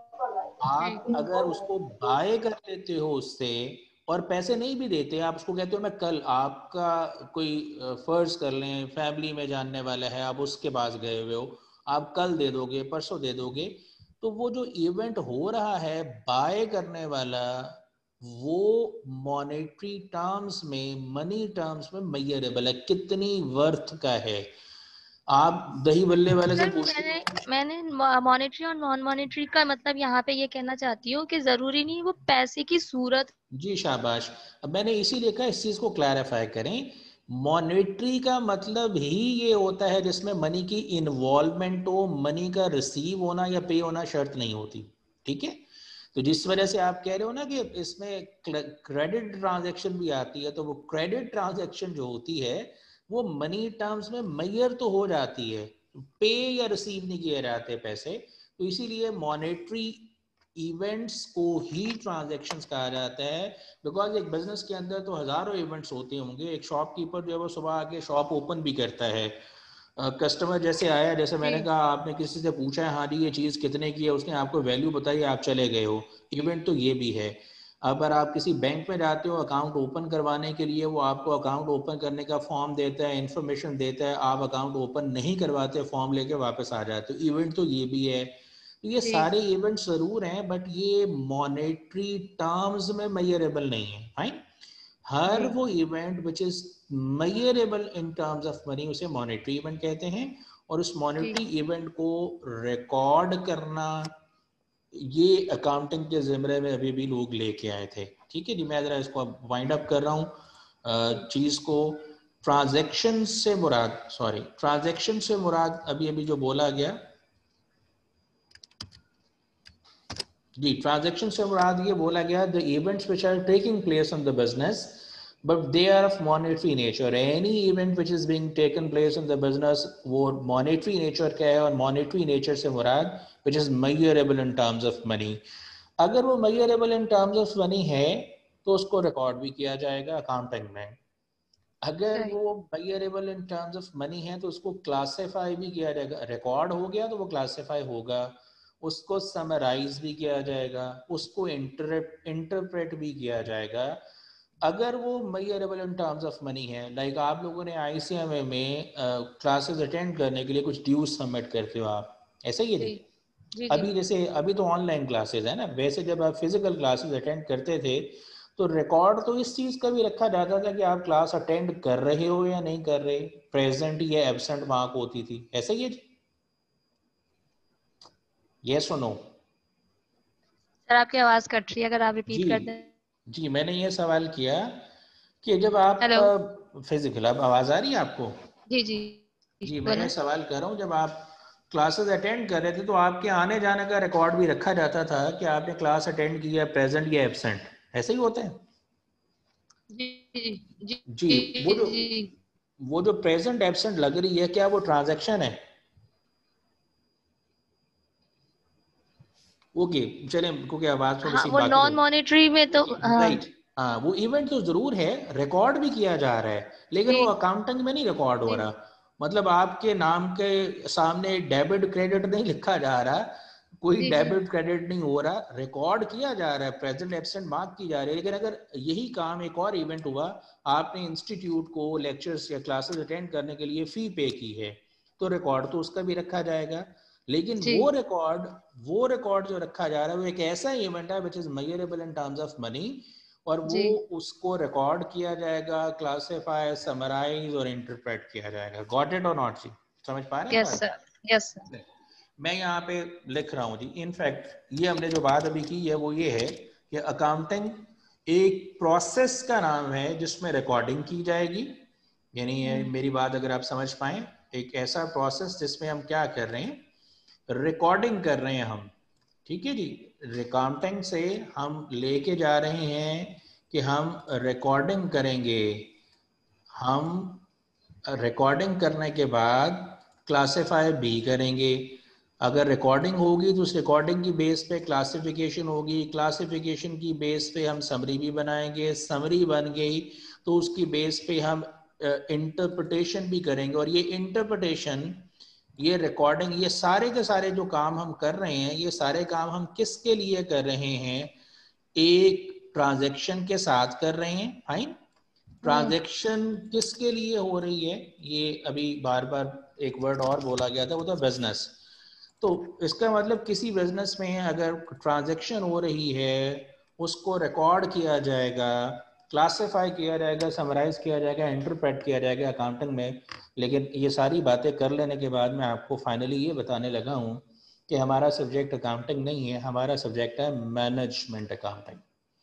S1: आप अगर उसको बाय कर लेते हो उससे और पैसे नहीं भी देते, आप उसको कहते हो मैं कल, आपका कोई फर्ज कर लें फैमिली में जानने वाला है, आप उसके पास गए हुए हो, आप कल दे दोगे, परसों दे दोगे, तो वो जो इवेंट हो रहा है बाय करने वाला, वो मॉनेटरी टर्म्स में, मनी टर्म्स में मेजरेबल है, कितनी वर्थ का है। आप दही बल्ले वाले से पूछते
S16: मैंने मैंने मॉनेटरी और नॉन मॉनेटरी का मतलब यहाँ पे ये कहना चाहती हूँ कि जरूरी नहीं वो पैसे की सूरत।
S1: जी शाबाश। अब मैंने इसीलिए कहा इस चीज को क्लैरिफाई करें। मॉनेटरी का मतलब ही ये होता है जिसमें मनी की इन्वॉल्वमेंट हो, मनी का रिसीव होना या पे होना शर्त नहीं होती। ठीक है, तो जिस वजह से आप कह रहे हो ना कि इसमें क्रेडिट ट्रांजैक्शन भी आती है, तो वो क्रेडिट ट्रांजैक्शन जो होती है वो मनी टर्म्स में मेजर तो हो जाती है, पे या रिसीव नहीं किए जाते पैसे, तो इसीलिए मॉनेटरी इवेंट्स को ही ट्रांजैक्शंस कहा जाता है। बिकॉज एक बिजनेस के अंदर तो हजारों इवेंट्स होते होंगे। एक शॉपकीपर जो है वो सुबह आके शॉप ओपन भी करता है, कस्टमर uh, जैसे आया, जैसे मैंने कहा आपने किसी से पूछा है हाँ जी ये चीज़ कितने की है, उसने आपको वैल्यू बताई, आप चले गए हो, इवेंट तो ये भी है। अगर आप किसी बैंक में जाते हो अकाउंट ओपन करवाने के लिए, वो आपको अकाउंट ओपन करने का फॉर्म देता है, इंफॉर्मेशन देता है, आप अकाउंट ओपन नहीं करवाते, फॉर्म लेके वापस आ जाते हो, इवेंट तो ये भी है। तो ये सारे इवेंट जरूर हैं, बट ये मॉनेटरी टर्म्स में मेजरेबल नहीं है। फाइन, हर वो event which is measurable in terms of money उसे मॉनेटरी इवेंट कहते हैं। और उस मॉनेटरी इवेंट को रिकॉर्ड करना ये अकाउंटिंग के जिम्मे में अभी भी लोग लेके आए थे। ठीक है जी, मैं जरा इसको वाइंड अप कर रहा हूँ चीज को। ट्रांजैक्शन से मुराद, सॉरी ट्रांजैक्शन से मुराद अभी अभी जो बोला गया जी, ट्रांजैक्शन से मुराद ये बोला गया the events which are taking place in the business but they are of monetary nature. Any event which is being taken place in the business वो monetary nature का है, और monetary nature से मुराद which is measurable in terms of money। अगर वो measurable in terms of money है तो उसको रिकॉर्ड भी किया जाएगा अकाउंटिंग में। अगर वो measurable in terms of money है तो उसको क्लासीफाई भी किया जाएगा। रिकॉर्ड हो गया तो वो क्लासीफाई होगा, उसको समराइज भी किया जाएगा, उसको इंटरप्रेट भी किया जाएगा। अगर वो measurable in terms of money है, लाइक आप लोगों ने आईसीएमए में क्लासेस अटेंड करने के लिए कुछ ड्यूज सबमिट करते हो आप, ऐसा ही है जी? जी, जी। अभी जैसे अभी तो ऑनलाइन क्लासेस है ना, वैसे जब आप फिजिकल क्लासेस अटेंड करते थे तो रिकॉर्ड तो इस चीज का भी रखा जाता था कि आप क्लास अटेंड कर रहे हो या नहीं कर रहे, प्रेजेंट या एब्सेंट मार्क होती थी, ऐसा ही है जी? यस और नो?
S16: सर आपकी आवाज कट रही है, अगर आप रिपीट
S1: जी
S16: कर दें।
S1: जी, मैंने ये सवाल किया कि जब आप फिजिकल, अब आवाज आ रही है आपको?
S16: जी जी
S1: जी, मैं ये सवाल कर रहा हूँ, जब आप क्लासेस अटेंड कर रहे थे तो आपके आने जाने का रिकॉर्ड भी रखा जाता था कि आपने क्लास अटेंड किया, प्रेजेंट या एब्सेंट, ऐसे ही होता है?
S16: जी जी
S1: जी, वो जो वो जो प्रेजेंट एब्सेंट लग रही है, क्या वो ट्रांजैक्शन है? ओके चले, क्योंकि आवाज थोड़ी सी
S16: वो नॉन मॉनेटरी में तो
S1: राइट, हाँ वो इवेंट तो जरूर है, रिकॉर्ड भी किया जा रहा है, लेकिन वो अकाउंटिंग में नहीं रिकॉर्ड हो रहा। मतलब आपके नाम के सामने डेबिट क्रेडिट नहीं लिखा जा रहा, कोई डेबिट क्रेडिट नहीं हो रहा, रिकॉर्ड किया जा रहा है, प्रेजेंट एब्सेंट मार्क की जा रही है। लेकिन अगर यही काम एक और इवेंट हुआ, आपने इंस्टीट्यूट को लेक्चर्स या क्लासेस अटेंड करने के लिए फी पे की है, तो रिकॉर्ड तो उसका भी रखा जाएगा। लेकिन वो रिकॉर्ड वो रिकॉर्ड जो रखा जा रहा है वो एक ऐसा इवेंट है which is measurable in terms of money, और वो उसको रिकॉर्ड किया जाएगा, क्लासिफाई, समराइज और इंटरप्रेट किया जाएगा। गॉट इट और नॉट जी? समझ पा रहे हैं?
S16: Yes sir, yes sir.
S1: मैं यहाँ पे लिख रहा हूँ जी, इनफैक्ट ये हमने जो बात अभी की है वो ये है कि अकाउंटिंग एक प्रोसेस का नाम है जिसमें रिकॉर्डिंग की जाएगी, यानी मेरी बात अगर आप समझ पाए, एक ऐसा प्रोसेस जिसमें हम क्या कर रहे हैं, रिकॉर्डिंग कर रहे हैं हम, ठीक है जी। अकाउंटिंग से हम लेके जा रहे हैं कि हम रिकॉर्डिंग करेंगे, हम रिकॉर्डिंग करने के बाद क्लासिफाई भी करेंगे। अगर रिकॉर्डिंग होगी तो उस रिकॉर्डिंग की बेस पे क्लासिफिकेशन होगी, क्लासिफिकेशन की बेस पे हम समरी भी बनाएंगे, समरी बन गई तो उसकी बेस पे हम इंटरप्रिटेशन भी करेंगे। और ये इंटरप्रिटेशन, ये रिकॉर्डिंग, ये सारे के सारे जो काम हम कर रहे हैं, ये सारे काम हम किसके लिए कर रहे हैं? एक ट्रांजैक्शन के साथ कर रहे हैं। फाइन, ट्रांजैक्शन किसके लिए हो रही है? ये अभी बार बार एक वर्ड और बोला गया था, वो था बिजनेस। तो इसका मतलब किसी बिजनेस में अगर ट्रांजैक्शन हो रही है, उसको रिकॉर्ड किया जाएगा, क्लासिफाई किया जाएगा, समराइज किया जाएगा, इंटरप्रेट किया जाएगा अकाउंटिंग में। लेकिन ये सारी बातें कर लेने के बाद मैं आपको फाइनली ये बताने लगा हूँ कि हमारा सब्जेक्ट अकाउंटिंग नहीं है, हमारा सब्जेक्ट है management accounting.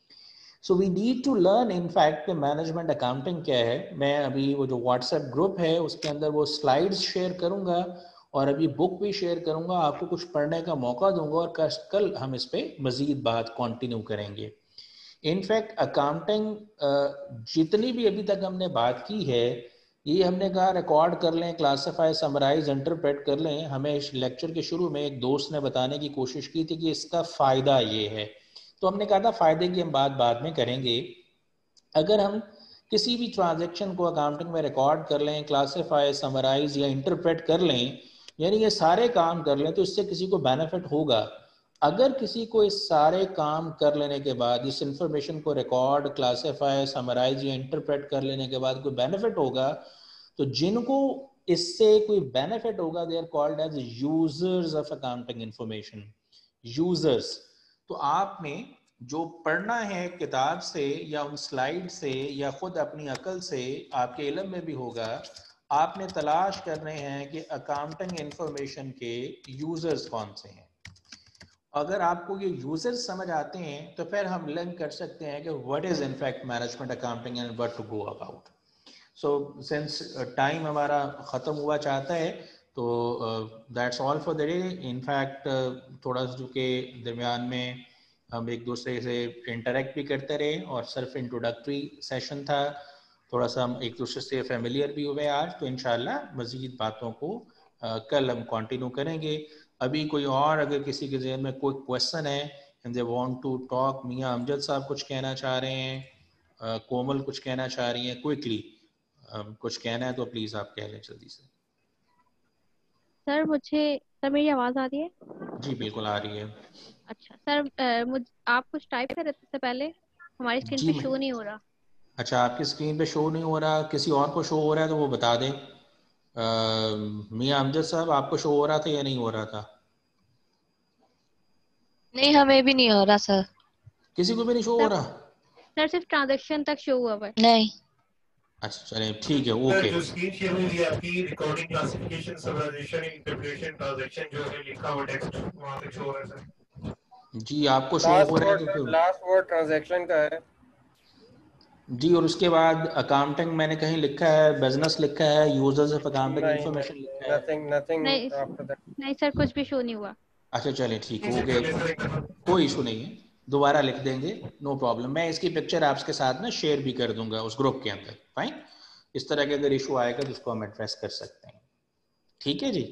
S1: So we need to learn in fact कि मैनेजमेंट अकाउंटिंग क्या है। मैं अभी वो जो व्हाट्सएप ग्रुप है उसके अंदर वो स्लाइड्स शेयर करूँगा और अभी बुक भी शेयर करूँगा, आपको कुछ पढ़ने का मौका दूंगा और कल हम इस पर मज़ीद बात कंटिन्यू करेंगे। इनफैक्ट अकाउंटिंग जितनी भी अभी तक हमने बात की है, ये हमने कहा रिकॉर्ड कर लें, क्लासिफाई, समराइज, इंटरप्रेट कर लें। हमें इस लेक्चर के शुरू में एक दोस्त ने बताने की कोशिश की थी कि इसका फ़ायदा ये है, तो हमने कहा था फ़ायदे की हम बात बाद में करेंगे। अगर हम किसी भी ट्रांजैक्शन को अकाउंटिंग में रिकॉर्ड कर लें, क्लासिफाई, समराइज या इंटरप्रेट कर लें, यानी ये सारे काम कर लें, तो इससे किसी को बेनिफिट होगा। अगर किसी को इस सारे काम कर लेने के बाद, इस इंफॉर्मेशन को रिकॉर्ड, क्लासिफाई, समराइज या इंटरप्रेट कर लेने के बाद कोई बेनिफिट होगा, तो जिनको इससे कोई बेनिफिट होगा they are called as users of accounting information. Users, तो आपने जो पढ़ना है किताब से या उन स्लाइड से या खुद अपनी अकल से, आपके इल्म में भी होगा, आपने तलाश करने हैं कि अकाउंटिंग इंफॉर्मेशन के यूजर्स कौन से हैं। अगर आपको ये यूजर्स समझ आते हैं तो फिर हम लिंक कर सकते हैं कि what is in fact management accounting and what to go about. So since time हमारा ख़त्म हुआ चाहता है, तो that's all for the day. In fact थोड़ा सा के दरमियान में हम एक दूसरे से इंटरेक्ट भी करते रहे और सिर्फ इंट्रोडक्टरी सेशन था, थोड़ा सा हम एक दूसरे से फेमिलियर भी हुए आज। तो इंशाल्लाह मज़ीद बातों को uh, कल हम कंटिन्यू करेंगे। अभी कोई और अगर किसी के ज़हन में कोई क्वेश्चन है and they want to talk, मियां अमजद साहब कुछ कहना चाह रहे हैं, uh, कोमल कुछ कहना चाह रही हैं, क्विकली uh, कुछ कहना है तो प्लीज़ आप कह लें जल्दी से।
S17: सर मुझे, सर मेरी आवाज़ आ रही है?
S1: जी बिल्कुल आ रही है।
S17: अच्छा सर, मुझ आप कुछ टाइप कर रहे थे पहले, हमारी स्क्रीन पे शो नहीं हो रहा।
S1: अच्छा, आपकी स्क्रीन पे शो नहीं हो रहा, किसी और को शो हो रहा है तो वो बता दें। मियां अमजद साहब, आपको शो हो रहा था या नहीं हो रहा था?
S16: नहीं, हमें भी नहीं हो रहा सर।
S1: किसी को भी नहीं शो हो रहा?
S17: सर सिर्फ ट्रांजैक्शन तक शो हुआ है।
S16: नहीं।
S1: अच्छा चलिए ठीक है
S11: सर
S1: ओके।
S11: जो स्क्रीन शेयर हुई है आपकी recording classification summarisation interpretation transaction जो है लिखा हुआ टेक्स्ट वहां पे शो हो रहा है सर।
S1: जी आपको शो
S12: लास्ट
S1: हो रहा है
S12: वर्ड
S1: तो फिर
S12: लास्ट वर्ड ट्रांजैक्शन का है
S1: जी, और उसके बाद अकाउंटिंग मैंने कहीं लिखा है, बिजनेस लिखा है, यूजर्स ऑफ अकाउंटिंग
S12: नहीं
S1: इंफॉर्मेशन लिखा है।
S12: नथिंग नथिंग
S17: नहीं
S12: आफ्टर दैट।
S17: नहीं सर कुछ भी शो नहीं हुआ।
S1: अच्छा चलिए ठीक है ओके, कोई इशू नहीं है, दोबारा लिख देंगे, नो प्रॉब्लम। मैं इसकी पिक्चर आपके साथ ना शेयर भी कर दूंगा उस ग्रुप के अंदर। फाइन, इस तरह के अगर इशू आएगा तो उसको हम एड्रेस कर सकते हैं। ठीक है जी।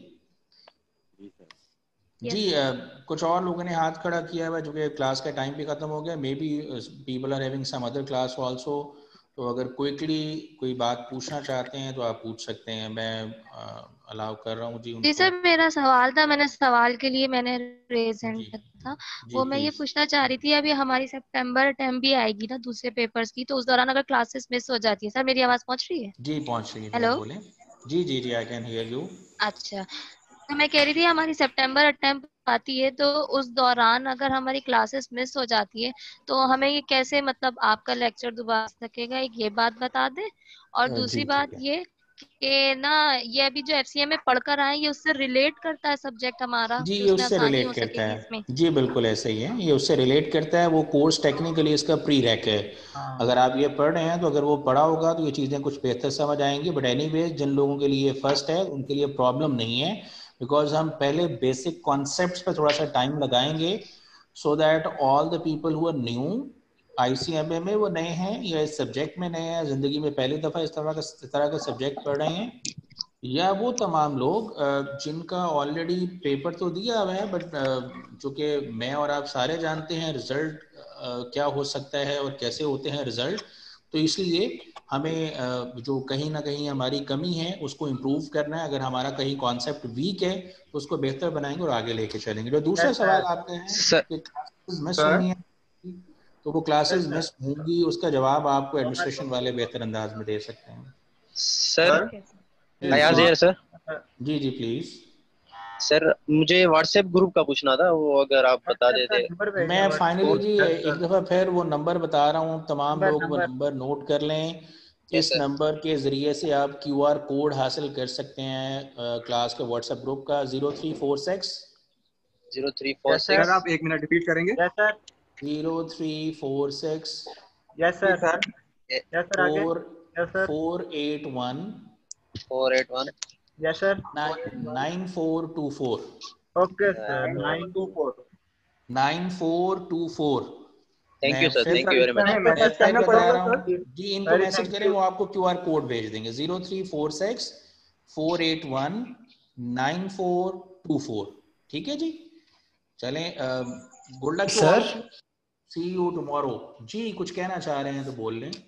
S1: जी uh, कुछ और लोगों ने हाथ खड़ा किया हुआ, जो कि क्लास का टाइम भी खत्म हो गया। Maybe people are having some other class also, तो अगर क्विकली कोई बात पूछना चाहते हैं तो आप पूछ सकते हैं। मैं अलाउ कर रहा हूँ जी उनको।
S16: जी सर मेरा सवाल था, मैंने सवाल के लिए मैंने रेज हैंड था। वो मैं ये पूछना चाह रही थी, अभी हमारी सितंबर टर्म भी आएगी ना दूसरे पेपर्स की, तो उस दौरान अगर क्लासेस मिस हो जाती है, सर मेरी आवाज पहुंच रही है?
S1: जी पहुंच रही है।
S16: हेलो
S1: बोले जी जी जी आई कैन हियर यू।
S16: अच्छा, तो मैं कह रही थी हमारी सितंबर अटेम्प्ट आती है, तो उस दौरान अगर हमारी क्लासेस मिस हो जाती है तो हमें ये कैसे, मतलब आपका लेक्चर दोबारा सकेगा, एक ये बात बता दें। और दूसरी बात ये कि ना ये अभी जो एफसीए में पढ़कर आए, ये उससे रिलेट करता है सब्जेक्ट हमारा,
S1: जी
S16: कि
S1: ये
S16: उसमें
S1: उससे
S16: आसानी हो
S1: रिलेट करता
S16: सकेगी
S1: है।
S16: इसमें?
S1: जी बिल्कुल ऐसे ही है, ये उससे रिलेट करता है। वो कोर्स टेक्निकली इसका प्री रैक है। अगर आप ये पढ़ रहे हैं तो अगर वो पढ़ा होगा तो ये चीज़ें कुछ बेहतर समझ आएंगी। बट एनीवेज जिन लोगों के लिए फर्स्ट है उनके लिए प्रॉब्लम नहीं है, बिकॉज हम पहले बेसिक कॉन्सेप्ट्स पे थोड़ा सा टाइम लगाएंगे, so that all the people who are new ICMA में, वो नए हैं या इस सब्जेक्ट में नए हैं, जिंदगी में पहली दफ़ा इस तरह का इस तरह का सब्जेक्ट पढ़ रहे हैं, या वो तमाम लोग जिनका ऑलरेडी पेपर तो दिया हुआ है, बट चूंकि मैं और आप सारे जानते हैं रिजल्ट क्या हो सकता है और कैसे होते हैं रिजल्ट, तो इसलिए हमें जो कहीं ना कहीं हमारी कमी है उसको इम्प्रूव करना है। अगर हमारा कहीं कॉन्सेप्ट वीक है तो उसको बेहतर बनाएंगे और आगे लेके चलेंगे। जो दूसरा सवाल आपका है कि क्लासेस मिस हुई हैं, तो वो क्लासेस मिस होंगी, उसका जवाब आपको एडमिनिस्ट्रेशन वाले बेहतर अंदाज में दे सकते हैं।
S18: Sir Ayaz here sir.
S1: जी जी प्लीज
S18: सर मुझे व्हाट्सएप ग्रुप का पूछना था, वो अगर आप बता देते।
S1: मैं फाइनली जी एक दफा फिर वो नंबर बता रहा हूँ, तमाम लोग वो नंबर नोट कर लें। इस नंबर के जरिए से आप क्यूआर कोड हासिल कर सकते हैं क्लास के व्हाट्सएप ग्रुप का। Zero three four six
S18: zero three four six
S19: आप एक मिनट रिपीट करेंगे?
S1: Yes sir. Zero three four six
S19: yes sir
S1: four four eight one
S18: four eight one
S19: yes sir
S1: nine four two four.
S19: Okay sir nine two four
S1: nine four two four.
S18: Thank you sir, thank you very
S1: much. जी इनको message करें, वो आपको QR code भेज देंगे। Zero three four six four eight one nine four two four. ठीक है जी, चलें। Good luck sir, see you tomorrow. जी कुछ कहना चाह रहे हैं तो बोल लें।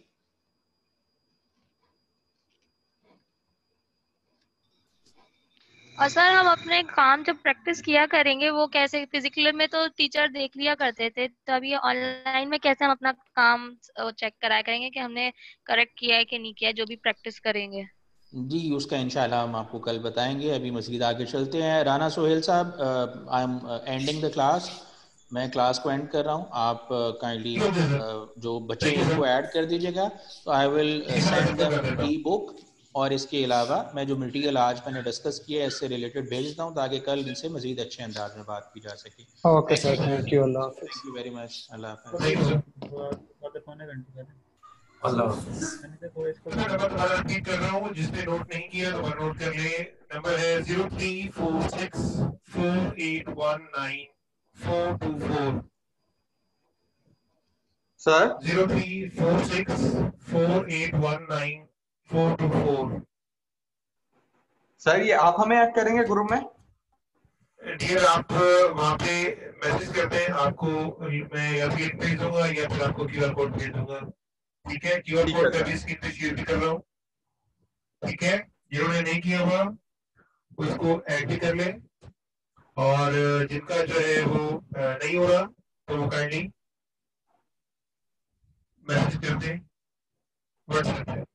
S16: और सर हम अपने काम जब प्रैक्टिस किया करेंगे, वो कैसे, फिजिकल में तो टीचर देख लिया करते थे, तो अभी ऑनलाइन में कैसे हम अपना काम चेक कराया करेंगे कि हमने करेक्ट किया है कि नहीं किया है, जो भी प्रैक्टिस करेंगे?
S1: जी उसका इंशाल्लाह हम आपको कल बताएंगे। अभी मज़ीद आगे चलते हैं। राना सोहेल साहब, I am ending the class. मैं क्लास को एंड कर रहा हूँ। आप काइंडली uh, uh, जो बच्चे इनको ऐड कर दीजिएगा, तो I will send them ebook, और इसके अलावा मैं जो मटेरियल आज मैंने डिस्कस किया है इससे रिलेटेड भेज देता हूँ, ताकि कल इनसे मजीद अच्छे अंदाज में बात की जा सके।
S19: Okay sir, thank you. अल्लाह हाफिज़।
S1: Thank you very much. अल्लाह हाफिज़।
S11: अल्लाह हाफिज़। कर रहा हूँ, जिसने नोट नहीं किया तो नोट कर ले। नंबर है zero three four six four eight one nine four two four.
S19: Sir
S11: zero three four six four eight one nine four two four.
S19: Sir ये आप हमें ऐड करेंगे ग्रुप में?
S11: डियर आप वहाँ पे मैसेज करते हैं, आपको मैं या फिर भेज दूंगा या फिर आपको क्यूआर कोड भेज दूंगा। ठीक है, क्यूआर कोड मैं भी स्क्रीन पे शेयर भी कर रहा हूँ। ठीक है, जिन्होंने नहीं किया हुआ उसको ऐड भी कर ले, और जिनका जो है वो नहीं हो रहा तो वो काइंडली मैसेज कर दें व्हाट्सएप पे।